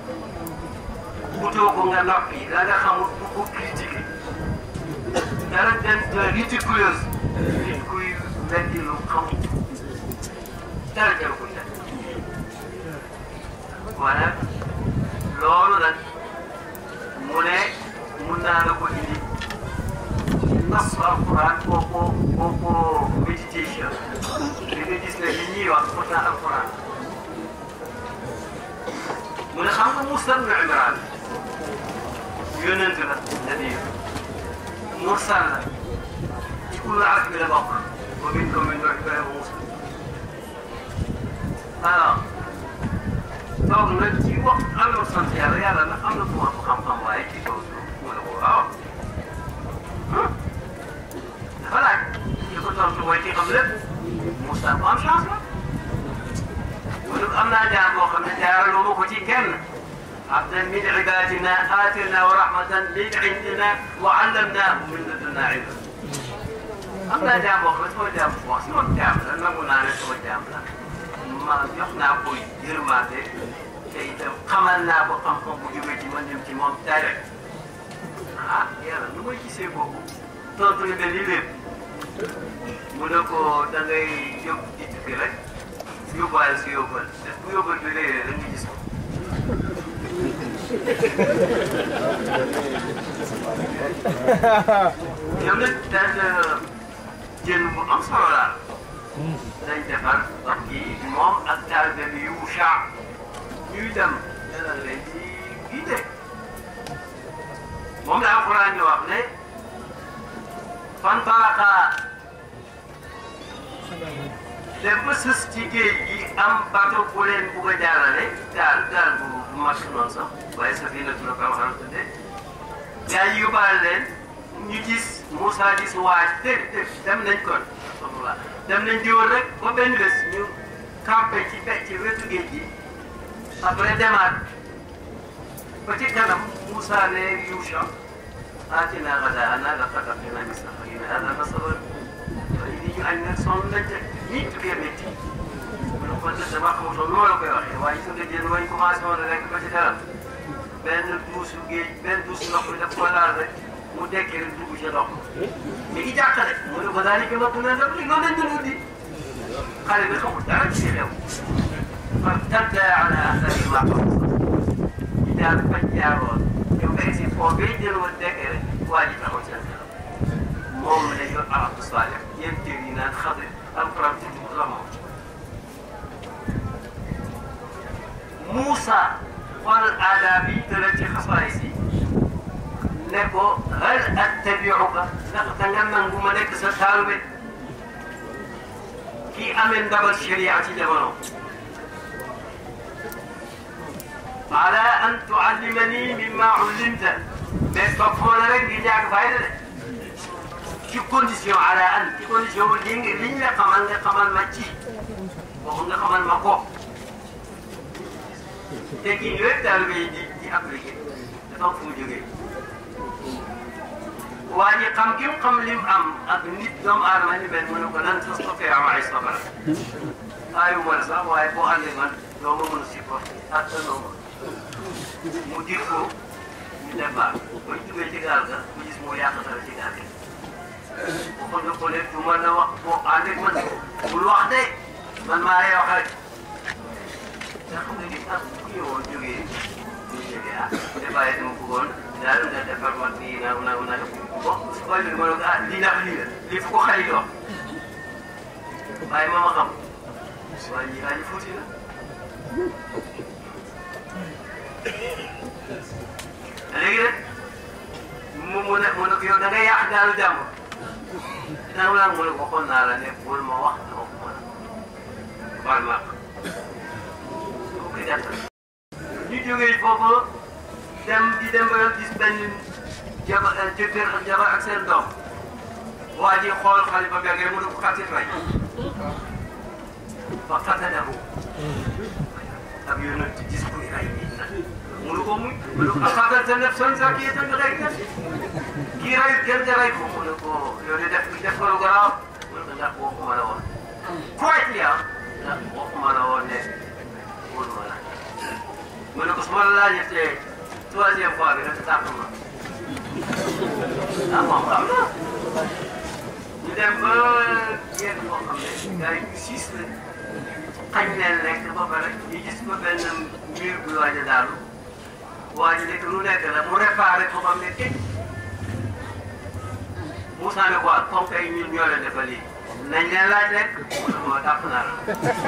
كتو كونغا نقي لا لا خمود بكو كريتيكي دارا دان ريتيكولوز ريتيكوي مدي لو خمود دارا جاو كنتا وانا لولو دان موني منا لكو إلي نص القرآن كوكو كوكو مديتيشن اللي جسنا جنيه وقتنا القرآن من خمس موسى بن عمران ينزل نبي مرسل كل عقب لبقر ومنكم من نوح إبراهيم وموسى ها طب نجي وقت أمر صنفي هذا يلا أمر فوق خم خم وايد يتوزن ولا هو فلا يكون صوت ويتي قبل موسى قام شاصر ولو أمنا جاب وخمنا جاب لو كتي كن عبدا من عبادنا آتنا ورحمة من عندنا وعلمناه من لدنا علما أمنا جاب وخمنا سوى جاب وخمنا جاب لأننا قلنا نسوى جاب ما يخنا قوي يرماتي كي قمنا بقم قم بجوتي من يمتي ممتلك ها يلا نمو يكسي بوكو tontu li mel ni lépp mu ne ko da ngay yóbbu ci tukki rek yóbbaale si yóbbal te bu yóbbal bi léeg-léeg da nga gis ko. ñoom nag daal jën bu am solo daal dañ defar wax gi moom ak taalibe bi Yuusa ñuy dem dana leen ci gide moom la Alxuraan di wax ne. فانطلقا لما سستيجي أم باتو كولين بوجا جالاني دال دال بو ماشينون صح باي سفينة تلقى خرجت جاي يبالين نجيس موسى جيس واج تك تك دم نكون الله دم نجور رك وبين بس نيو كامبي تي بيتي ويتو جيجي après demaat ba ci kanam Moussa ne Yuusa آتنا غداءنا لقد لقينا من سفرنا هذا نصر فإذا أن صون لك ميت كيمتي ولقد تبقى مصنوع لك يا أخي وأيتم الدين وإنكم عاصمون لك بجدار بين الدوس وجي بين الدوس نقول لك ولا مذكر الدوس يا رب يجي جاكلك وذلك ما كنا نقول ما ندودي قال لي خمس تعرف شيء له فارتد على أثر ما قصد إذا فجروا يمكن فوبيدر والذكر واجب أوجه مم من العرب الصالح يمتلينا الخضر القرآن تتمرمه موسى والآدابي التي خصائصي نكو هل أتبعك نقتنمن بملك ستاربه كي أمن دبل الشريعة جبنه على أن تعلمني مما علمت بس تفهم لك بيجاك فايدة شو كونديسيون على أن كونديسيون لين لين كمان كمان ماتي وهم كمان ماكو te kii ñu rek taalibe yi di di appliqué dafa am fu mu jógee waa ji xam ki mu xam lim am ak nit doomu aadama ni mel mu ne ko nan tastatii'a ma'iya sabra aayu ma la sax waaye boo àndee man doo ma mën a supporté ak noo ma mu dir ko ñu départ ba ñu duggee ci gaal ga mu gis moo yàq dara ci gaal gi waxoon na ko ne du mën a wax boo àndee man bul wax de man maa lay wax rek ndax xam nga ni ak ku ñëwoon jógee ñu jógee ah débat dama bëggoon daal nga defar man nii naaw naaw naaw bon su ko defee ma ne ko ah lii ndax lii la lii fu ko xale yi wax waaye ma ma xam waaye ñii daal di fuuti na léegi nag mu mu ne mu ne ko yow da ngay yàq gaalu jàmbur dina la mu ne ko xool naa la ne bul ma wax dama ko mën a baal ma ko ko gàttal ñu jógee foofu dem di dem ba gis benn jaba jëkkër ak jabar ak seen doom waa ji xool xalifa bi ak mu ne ko xatit rey ba xatanahu ak yonent gis kuy rey nit nag mu ne ko muy mu ne ko aqatalta nafsan zakkiyatan bi ghayri nafs kii rey kenn te rey ko mu ne ko yow de def def ko lu garaaw mu ne ko ndax waxuma la woon quietly ah ndax waxuma la woon ne wóor ma la mu ne ko su ma la laajee troisième fois bi dafa tàq ma ah moom xam na ñu dem ba yegg boo xam ne gars yi siis la xañ leen lekk ba pare ñu gis ko benn mbir bu waaj a daanu waa ji nekk lu nekk la mu réparé ko xam ne tëj Moussa ne ko ak comme que ñun ñoo leen defal lii nañ leen laaj rek mu ne ma tàpp naa la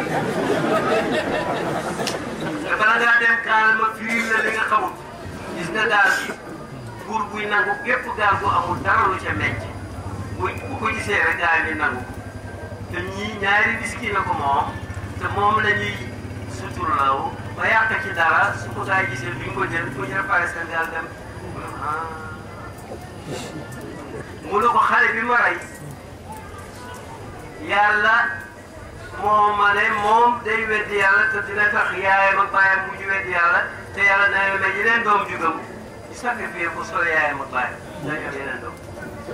te bala ngaa dem kaal ma firi la li nga xamul gis nga gaal gi buur buy nangu gépp gaal gu amul dara lu ca meññ bu bu ko gisee rek gaal yi nangu te ñii ñaari biski na ko moom te moom la ñuy suturlaw ba yàq ci dara su ko gaa yi gisee duñ ko jël ko ñu réparé seen gaal dem mu ne ko xale bi ma rey yàlla moo ma ne moom day weddi yàlla te dina tax yaayam ak baayam mujj weddi yàlla te yàlla dana may yeneen doom ju gëm di sacrifié ko solo yaayam ak baayam dañu am yeneen doom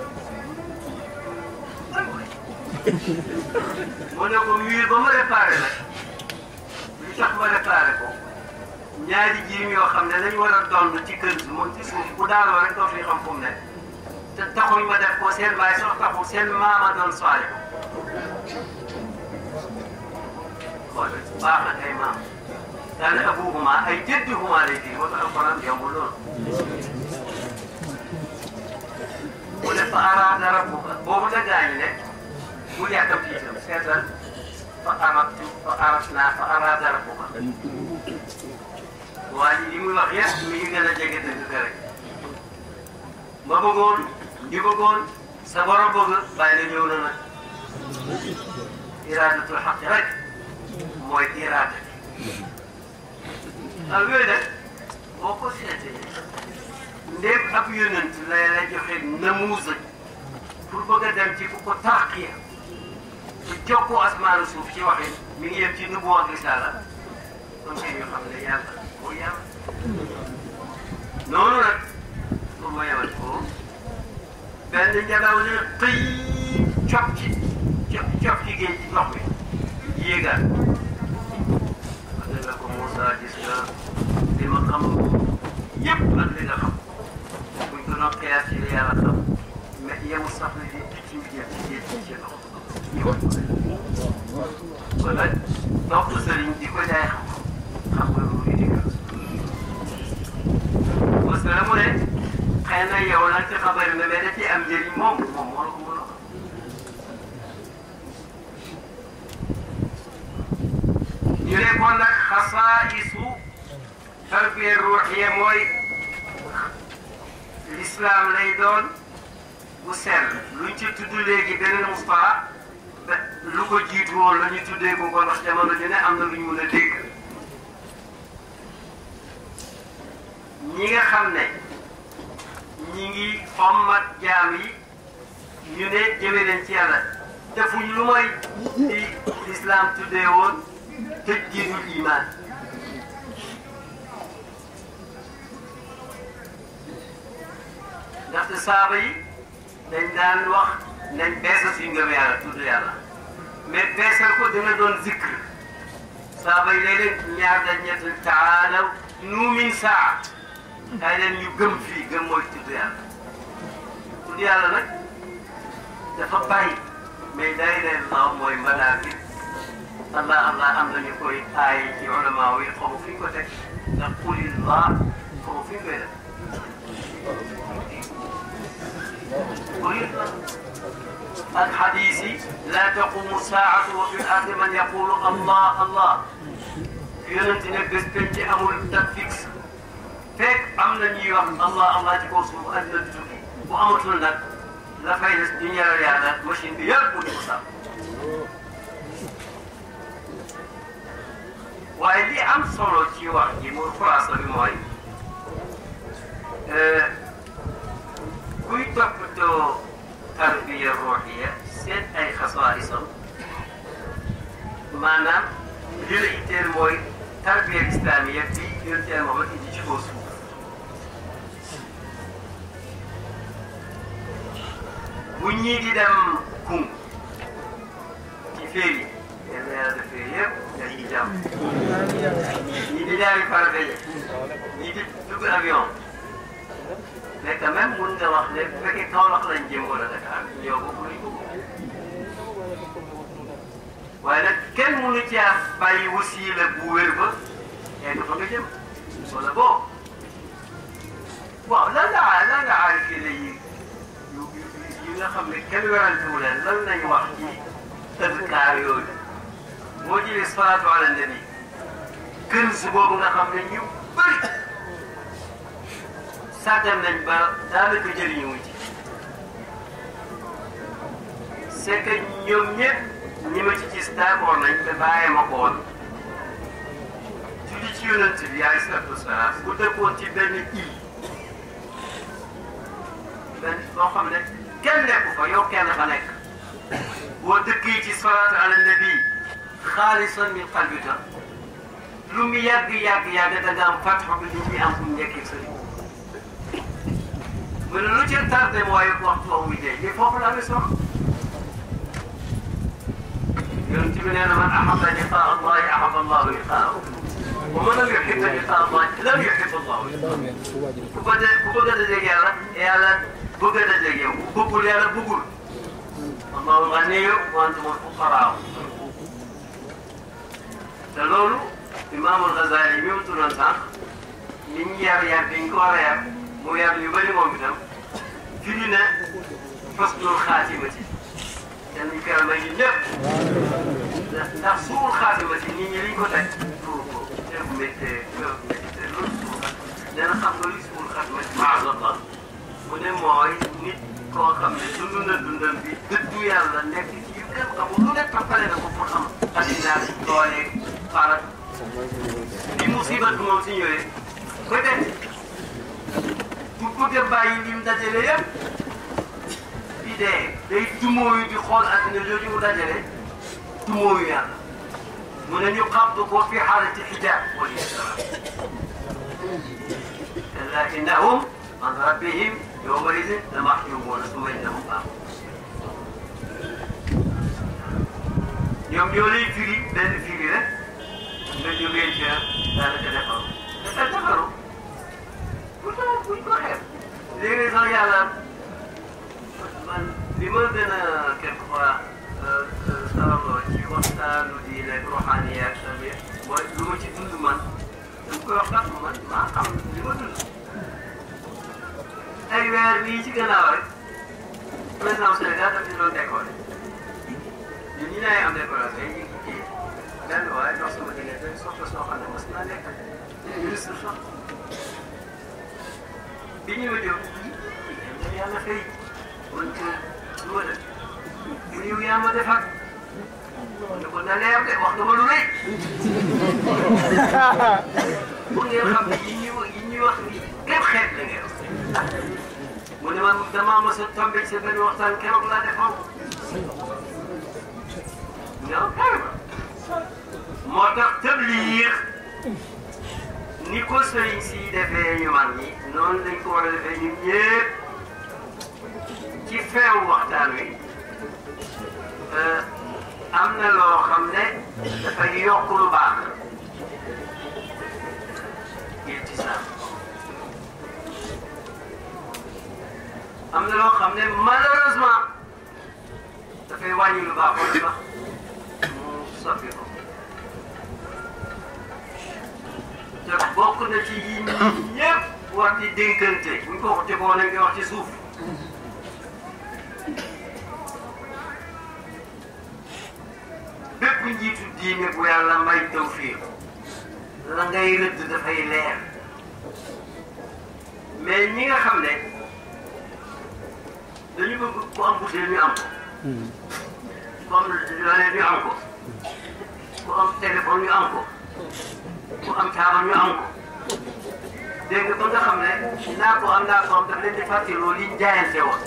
mu ne ko mur ba ma réparé nag li tax ma réparé ko ñaari jirim yoo xam ne dañu war a dond ci kër gi moom ci suuf bu daanoo rek doo fi xam fu mu ne te taxuñ ma def ko seen baay sax taxul seen maama doon soile ko xool baax na ay maam daanaka abuhuma ay jëdduhuma lay fii moo tax alxuraan yombul loolu mu ne fa araada rabbuka boobu la gaañu ne bu yàggam ci itam seetal fa aratu fa aratna fa araada rabbuka waa ji li muy wax yëpp mi ngi gën a jege dëgg rek ma bëggoon ñu bëggoon sa borom bëgg bàyyi la ñëw na nag iraadatul xaq rek mooy iraada ah yooyu nag boo ko seetee ndéem ab yonent lay la joxe namuusa pour bëgg a dem ci ku ko tarqiya te jokkoo asmaanu suuf ci waxin mi ngi yem ci nubu ak risaala kon kay ñu xam ne yàlla mooy yàlla noonu nag pour ma yemal ko benn njagaw li xëy cop ci cop cop ci géej ci ndox mi yéegaat wax dëgg ko Moussa gis nga li ma xam yëpp ak li nga xam buñ ko doon xeer ci li yàlla xam mais yemul sax li di picc mi jëm ci géej ci ndox ñu wax kon nag topp sëriñ di ko jaay xam xam nga lu muy digal parce que la mu ne xëy na yow nag ci xabar na mais da ciy am njëriñ moom moom moo la ko mën a xam ñu ne kon nag xasaa'isu tarbiya ruuxiya mooy l'islam lay doon bu sell luñ ci tudd léegi beneen Moustapha lu ko jiitu woon la ñu tuddee ko ko ndax jamono ju ne am na lu ñu mën a dégg ñi nga xam ne ñi ngi xommat jaam yi ñu ne jëme leen ci yàlla defuñ lu mooy di l'islam tuddee woon tëj jiinul iman ndaxte saaba yi dañ daan wax nañ beesal suñu ngëm yàlla tudd yàlla mais beesal ko dina doon zikr saaba yi léeg-léeg ñaar dañ ñett taalaw nuumin saa kay leen ñu gëm fii gëm mooy tudd yàlla tudd yàlla nag dafa bàyyi mais day leen law mooy mbanaa bi allah allah am nañu koy aay ci ulama yi xamu fi ñu ko teg ndax qulillah xamu fi ñu koy def qulillah ak xadiis yi laa taqumu saa'atu wa fil ardi man yaqulu allah allah yonent ne bés penc amul date fixe fekk am na ñuy wax allah allah ci kaw suuf àddina di tukki bu amatul nag la fay des di ñaanal yàlla machine bi yëpp mu di ko sax waaye li am solo ci wax ji mu xulaasa bi mooy kuy toppatoo tarbiya ruuxiya seet ay xasaayisam maanaam li la itteel mooy tarbiya islaamiya bi yonent Yàlla Muhammad indi ci kaw suuf bu ñii di dem kum ci féeri yéen a yàlla def féeri yëpp nga ci jàmm ñii di jaari farata yi ñii di dugg avion mais quand même mun nga wax ne bu fekkee Kaolack lañ jëm wala Dakar ñëw ba pour ñu waaye nag kenn mënu caa bàyyi wasiila bu wér ba egg fa nga jëm wala boo waaw lan la lan la aarif yi yi yi nga xam ne kenn werantewu leen lan lañ wax ci azkaar yooyu moo jëlee salaatu ala nabi kër su boobu nga xam ne ñu bëri sàggan nañ ba daanaka jëriñu ci c'est que ñoom ñëpp ñi ma ci gis d'accord nañ te bàyyi ma ko woon julli ci yonent bi alayhi salaatu wasalaam bu dëkkoon ci benn île benn loo xam ne kenn nekku fa yow kenn fa nekk boo dëkkee ci salaatu ala nabi xaalisan min qalbika lu mu yàgg yàgg yàgg da nga am fatxu bi lu muy am bu mu nekkee sëriñ mu ne lu ci tardé mooy waxtu wa muy dee li foofu la amee solo yonent bi nee na man ahabba liqaa allahi ahabba allahu liqaahu wa man lam yuhibba liqaa allahi lam yuhibba allahu liqaahu ku ko de ku bëgg a dajeeg yàlla yàlla bëgg a dajeeg yow ku bëggul yàlla bëggul allahu ganiyyu wa antumul fuqaraa te loolu imaamul Ghazali mi mu tuddoon sànq nit ñi yar yar bi ñu ko war a yar mu yar yu bëri moom itam firi na husnul xaatimati yàlla ñu koy may ñun ñëpp ndax suul xaatimati nit ñi liñ ko teg suul ko teg méttee kër méttee loolu suul xaatimati dana xam nga li suul xaatimati maazallah mu ne mooy nit koo xam ne dund na dundam bi dëddu yàlla nekk ci yu kenn xamul lu nekk toppale na ko pour xam addinaa doole farat bi musiba bi moom si ñëwee peut-être bu bëgg a bàyyi lim dajale yëpp di dee day dumóoyu di xool addina jooju mu dajale dumóoyu yàlla mu ne ñu xabdu ko fi xaalati xijaab wal islam kalla innahum an rabbihim yawma idin la mahjubuuna summa innahum baaxuun ñoom ñoo lay firi benn firi rek nga jógee ca daanaka defaru dafa defaru pourtant buñ ko xeeb léegi sax yàlla man li ma gën a quelquefois saraloo ci waxtaanu diine ak ruuxaaniya ak tamit mooy lu ma ci dund man dama koy wax kat man maa xam li ma dund ay weer nii ci gannaaw rek président Sénégal daf ñu doon décorer ñun ñu ne am décoration yi ñu ngi ci benn waaye dox sama diggante soxla soo xam ne mos naa nekk ministre sax bi ñu ma jóg yàlla xëy man ci lu ma def bu yow yaa ma defar ne ko na leer de wax nga ma lu rëy pour ngeen xam ne yi ñuy yi ñuy wax nii képp xeet la ngeen mu ne man damaa mos a tombé ci benn waxtaan keroog laa defoon non carrément moo tax tabliir ni ko sëriñ si defee ñu mag ñi noonu lañ ko war a defee ñun ñëpp ci feewu waxtaan wi am na loo xam ne dafay yokk lu baax iltisaam am na loo xam ne malheureusement dafay wàññi lu baax wala sax mu soppi ko te bokk na ci yi ñëpp war di dénkante bu ñu ko wax tegoo nañ koy wax ci suuf bépp njiitu diine bu yàlla may tawfiq la ngay rëdd dafay leer mais ñi nga xam ne dañu bëgg ku am butéel ñu am ko ku am leneen ñu am ko ku am téléphone ñu am ko ku am taabal ñu am ko dégg nga ba nga xam ne naa ko am naa ko am daf leen di fàttaloo liñ jaayante woon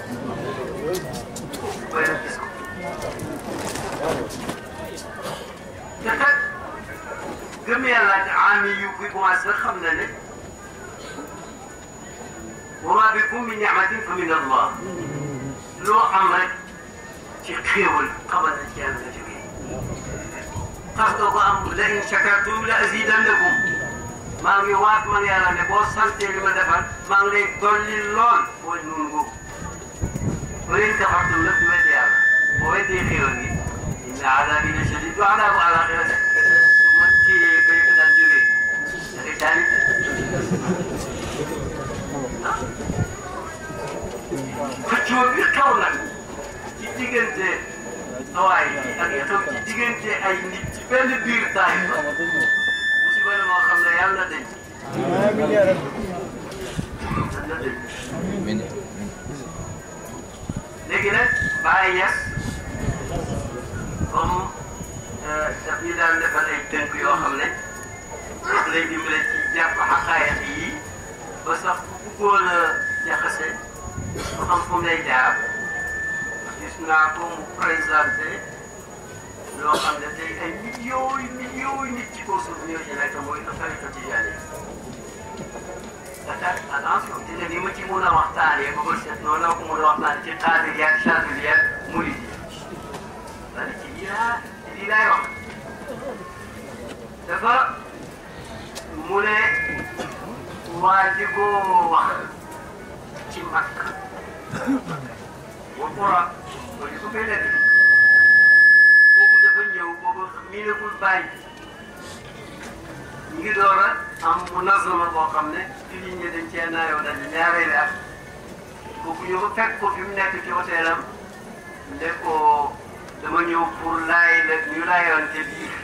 bay def gis ko te kat gëm yàlla ak ami yu kuy commencé rek xam na ne wa maa bikum min ni'matin fa min Allah loo am rek ci xéewal xamal na ci yàlla nga jógee xas nga ko am la in shakartum la azidannakum maa ngi waat man yàlla ne boo sante li ma defal maa ngi lay dolli lool mooy noonu boobu ba leen kafartum nag di weddi yàlla boo weddee xéewal gi inna adaabi la shadiid du adaabu alaaxira de su ma téyee ba yëg daan jógee da ngay jaani xëccoo bi xew nag ci diggante awaay yi ak yi xew ci diggante ay nit ci benn biir taay ba musiba la moo xam ne yàlla na denc yàlla na denc léegi nag Baye Niass comme daf ñu daan defal ay tënk yoo xam ne daf lay dimbale ci jàpp xaqaayiq yi ba sax ku bëggoon a jaxase mu xam fu mu lay jaar gis naa ko mu présenté loo xam ne tey ay millions yu millions yu nit ci kaw suuf ñoo ci nekk mooy tariqa tijaani te attention dina ni ma ci mun a waxtaanee ba ko seet noonu la ko mun a waxtaanee ci xaadir ak chadri ak murid yi c'est-à-dire ci lii laa lii laay wax dafa mu ne waa ji ko wax ci mag wa qura ko ñu ko fay nekk kooku dafa ñëw boobu miinagul bàyyi ñu ngi door a am munazama boo xam ne ci liñ ñi dañ cee naayoo dañ ñaareeli at kooku ñu ko fekk ko fi mu nekk ci hôtelam ne ko dama ñëw pour laay la ñu laayoonte biir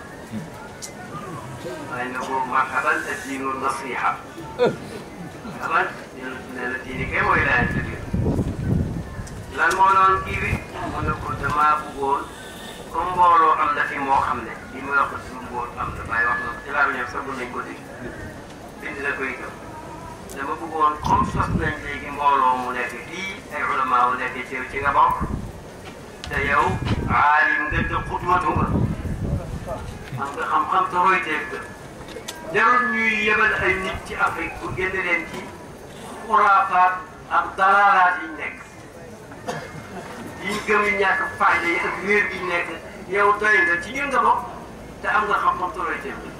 waaye ne ko marhaban ad-diinu nasiha marhaban ne la diini kay mooy laayante biir lan moo doon kii bi mu ne ko damaa bëggoon comme mbooloo am na fi moo xam ne li muy wax suñu mbool am na bàyyi wax na ci laa ñëw sax nañ ko dégg bind na koy gëm dama bëggoon comme sos nañ léegi mbooloo mu nekk fii ay ulama wu nekk ci ci nga bokk te yow aalim nga te xutwatu nga am nga xam-xam te royteef nga jarul ñuy yebal ay nit ci Afrique pour génne leen ci xuraafaat ak dalaalaat yi ñu nekk yi ñu gëm ñàkk fayda yi ak wéer gi ñu nekk yow doy nga ci ñun nga bokk te am nga xam-xam te royteef nga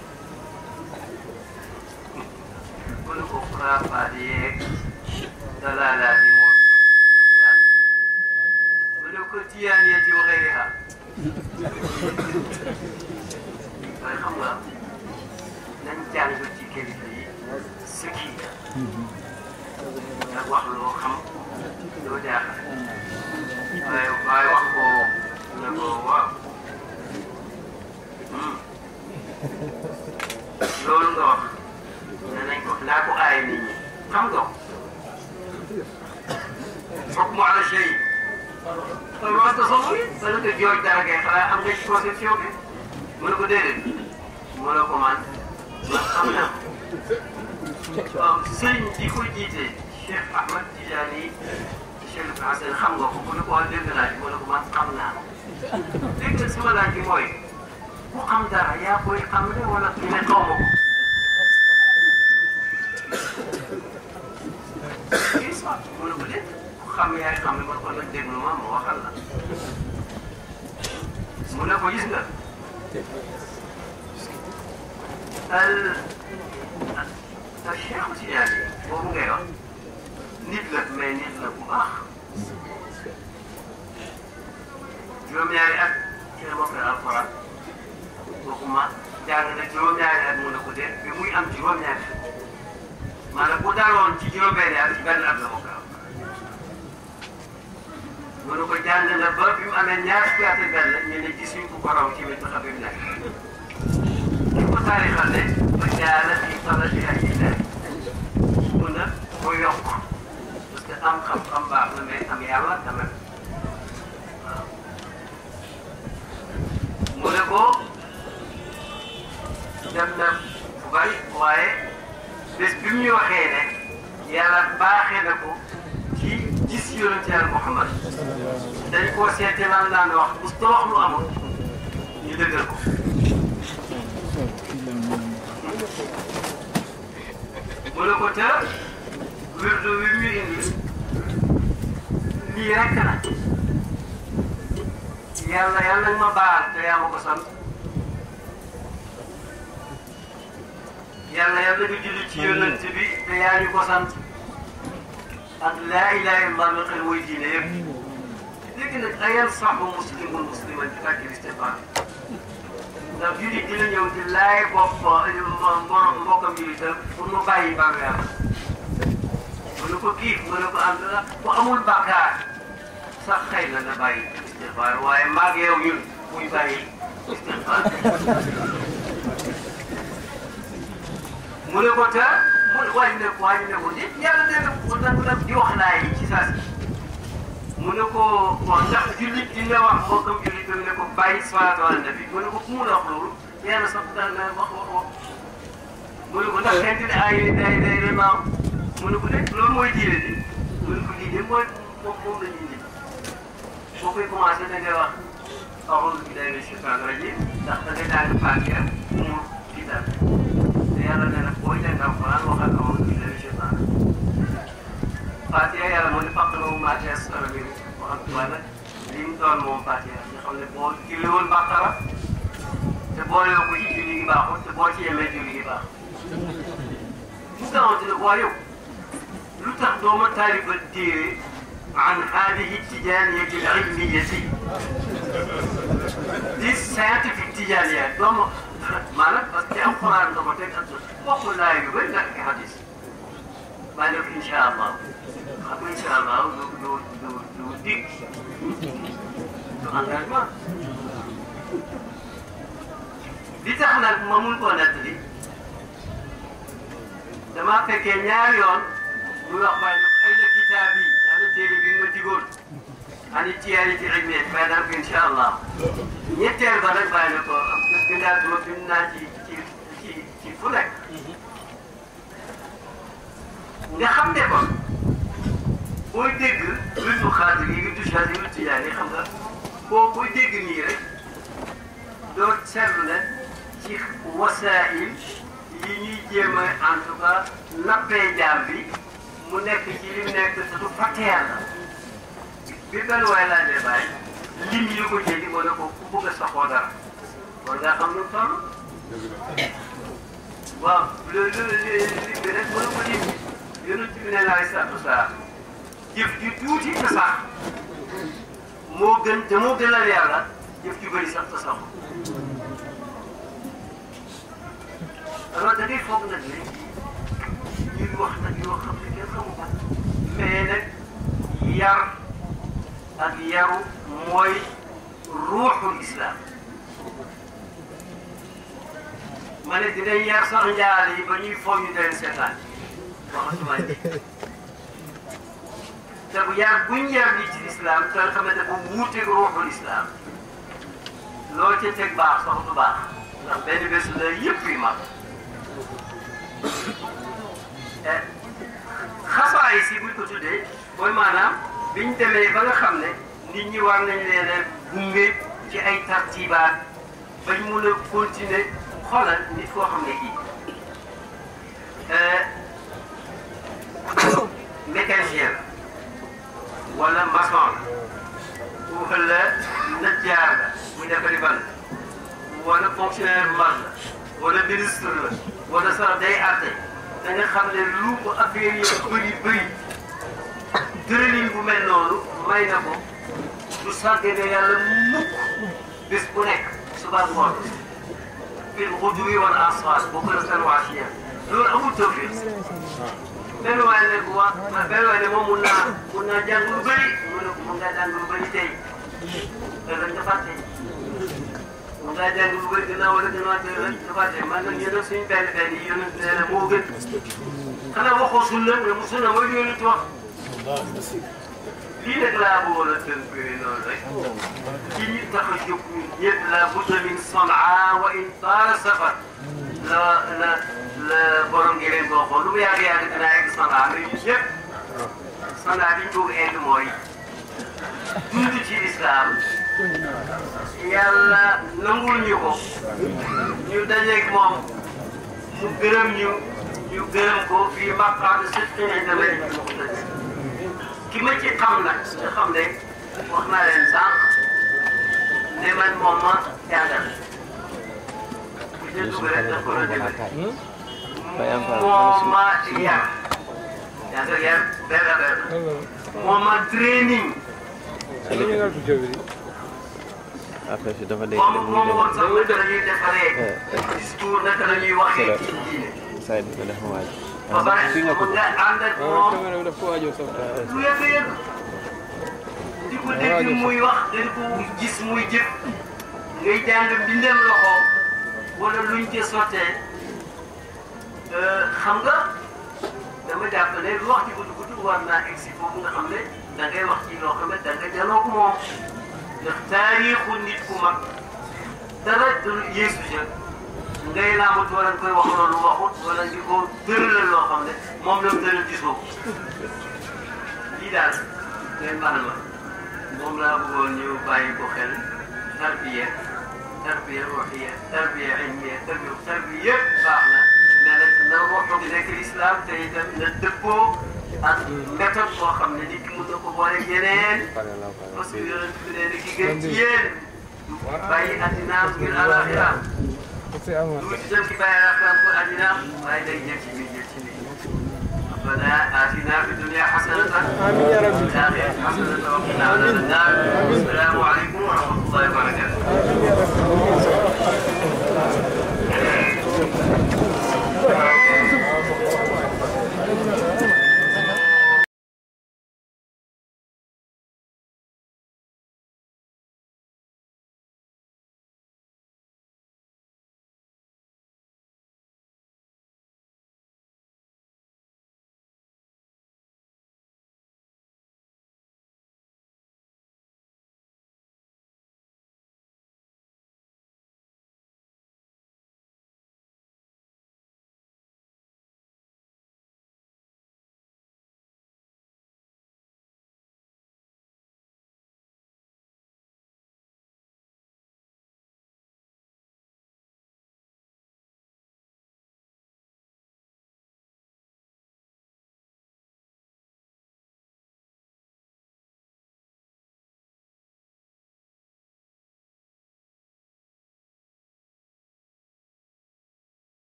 mu ne ko xuraafaat yeeg dalaalaat yi moom ñu ci lan mu ne ko tiyaaniyati wa xayriha waaye xam nga nañ jàng ci kilifa yi sëkki ak wax loo xam loo jaaxal waaye waaye wax ko ne ko waaw loolu nga wax ne nañ ko naa ko aay nit ñi xam nga foog mu ala chey loolu wax nga soxla ba nga jooj dara kay xanaa am nga ci conception bi mu ne ko déedéet mu ne ko man man xam naa waaw sëñ di ko jiite Cheikh Ahmed Tidiane Cheikh Hassane xam nga ko mu ne ko wax dégg naa mu ne ko man xam naa dégg nga sama laaj bi mooy ku xam dara yaa koy xam ne wala ki ne xaw ma ko mu ne ko déet ku xam yaay xam ne man kon nag déglu ma ma waxal la mu ne ko gis nga al al Cheikh Tidiane boobu ngay wax nit la mais nit la bu baax juróom-ñaari at ci la mokkal alxuraan bokkuma jàng na juróom-ñaari at mu ne ko dee bi muy am juróom-ñaari at maanaam bu daaloon ci juróom-benni at ci benn at la mokkal mu ne ko jàng na ba bi mu amee ñaar fukki at ak benn ñu ne gisuñ ku ko raw ci biir xam bi mu nekk ki ko taarixal ne ba jaala fi talati ay ilaay mun na ko yokk parce que am xam-xam baax na mais am yàlla quand même waaw mu ne ko dem na fu bari waaye bés bi mu ñu waxee ne yàlla baaxee na ko ci gis yonent Yàlla Muhammad dañ koo seete lan daan wax bu wax lu amul ñu dëggal ko mu ne ko te wirdu wi ñu indi lii rekk na yàlla yàlla nga ma baal te yaa ma ko sant yàlla yàlla nga julli ci yonent bi te yaa ñu ko sant ak laa ilaaha illallaah nga xel mooy diine yëpp léegi nag ayal saxu muslimun musliman ci kàddu istifaan ndax jullit dina ñëw di laay bopp mborom mbokkam jullitam pour mu bàyyi bàkkaar mën na ko kii mën na ko ànd la ku amul bàkkaar sax xëy na na bàyyi istifaan waaye maag yow ñun muy bàyyi istifaan mu ne ko te mu wàññi ne ko wàññi ne ko nit yàlla nee na ko nag nag di wax laay ci saa si mu ne ko bon ndax jullit dina wax mbokkam jullitam ne ko bàyyi salaatu ala nabi mu ne ko ku mun a wax loolu yàlla sax daan na wax wax wax mu ne ko ndax xeeti ne ay day day day maaw mu ne ko de loolu mooy diine di mu ne ko lii de mooy moom moom la ñuy indi boo koy commencé da ngay wax a'uuzu billaahi mina shaytaani rajiim ndax da ngay daal Faatiha mu kitab te yàlla nee na booy jàng Alxuraan waxal a'uuzu billaahi mina shaytaani Faatiha yàlla moo ne faqra'uu maa tayassara minhu wax waaye nag li mu doon moom Faatiha nga xam ne boo julli woon Baqara te boo yokku ci julli gi baaxul te boo ci yemee julli gi baax mu gawante ne waa yow lu tax doo ma taalifa téere an haadihi tijaaniyati al-ilmiyyati di scientifique tijaaniya doo ma maanaam parce que Alxuraan nga ko teg ak bokk laay yu bëri nga ak hadis maa ne ko incha allah xam nga incha allah du du du du dig du engagement li tax nag ma mun koo nettali damaa fekkee ñaari yoon muy wax waaye nag ay la kitaab yi ana téere bi nga ma digoon ani tiyaaniyati al-ilmiyyati bàyyi naa ko incha allah ñetteel ba nag bàyyi na ko bindaat ma bind naa ci ci ci ci fu nekk nga xam ne kon booy dégg wirdu xaadir yi wirdu chaadir yi wirdu tijaan yi xam nga boo booy dégg nii rek doo seetlu ne ci wasaa'il yi ñuy jéem a en tout cas nappee jaam bi mu nekk ci li mu nekk te du fàtte yàlla bi benn waay laajee bàyyi lim yi ko jéggi moo ne ko ku bëgg a saxoo dara war ngaa xam lu mu toll waaw loolu li bi rek mën na ko lim yonent bi ne alayhi salaatu wa salaam jëf ju tuuti te sax moo gën te moo gënal yàlla jëf ju bëri sax te sax alors da ngay foog nag ne ñuy wax nag yoo xam ne kenn xamu ko mais nag yar ak yaru mooy ruuxul islam ma ne dinañ yar sax njaal yi ba ñuy foog ñu leen seetaan waxatuma ji te bu yar buñ yar li ci islam te nga xam ne dafa wuuteeg ruuxul islam loo ca teg baax sax du baax ndax benn bés la yëpp yi mag xasaay si buñ ko tuddee mooy maanaam biñ demee ba nga xam ne nit ñi war nañ leen a gunge ci ay tartibaat bañ mun a continuer xoolal nit koo xam ne kii mécanicien la wala maçon la wala najjaar la muy defari ban wala fonctionnaire bu mag la wala ministre la wala sax day àtte da nga xam ne lu ko affaire yi bëri bëri tërëlin bu mel noonu may na ko du sàggane yàlla mukk bés bu nekk suba ngoon fil xuduwi wal asfaar bukratan wa ashiya loolu amul tawfiq benn waay ne ko waa benn waay ne moom mun naa mun naa jàng lu bëri mu ne ko mun ngaa jàng lu bëri tey loolu lañ ko fàtte mun ngaa jàng lu bëri gannaaw wala gannaaw tey lañ ko fàtte man nag yéen a suñu benn benn yi yéen a moo gën xanaa waxoo sunna mais mu sunna mooy yéen a wax lii nag laa bëggoon a tënk noonu rek ci ñi tax a jóg ñun ñëpp la budda min sanaa wa in taala safar la la la borom ngi leen boo xool lu mu yàgg yàgg dinaa egg sanaa mais ñun ñëpp sanaa bi ñu bëgg egg mooy dund ci islam yàlla nangul ñu ko ñu dajeeg moom mu gërëm ñu ñu gërëm ko fii maqaam sidqin inda malikin muqtadir ki ma ci xam nag nga xam ne wax naa leen sànq ne man moom ma jàngal bu dee dugg rek daf ko doon dimbali moom ma yar jàngal yar benn benn moom ma training moom moom woon sax naka la ñuy defaree discours naka la ñuy waxee ci diine ba pare mu nga ànd ak moom lu yëg yëg di ko dégg muy wax dañ ko gis muy jëf ngay jàng bindem loxo wala luñ ca sottee xam nga dama jàpp ne lu wax ci gudd gudd war naa egsi foofu nga xam ne da ngay wax ci loo xam ne da nga janoo ko moom ndax taarixu nit ku mag dara du yeesu ja ngay laamut wala koy wax loolu waxut wala di ko tëralal loo xam ne moom la mu tëral gisoo lii daal ngeen baal ma moom laa bëggoon ñu bàyyi ko xel tarbiya tarbiya ruuxiya tarbiya ilmiya tarbiya tarbiya yëpp baax na mais nag na waxtu bi nekk islam te itam na dëppoo ak méthode boo xam ne nit ki mën na ko boole yeneen parce que yonent bi nee na ki gën ci yéen bàyyi addinaam ngir alaxira lu ci jëm ci bàyyi alaxiraam pour addinaam waaye day jël ci biir jël ci biir ربنا آتنا في الدنيا حسنة وفي الآخرة حسنة وقنا عذاب النار والسلام عليكم ورحمة الله وبركاته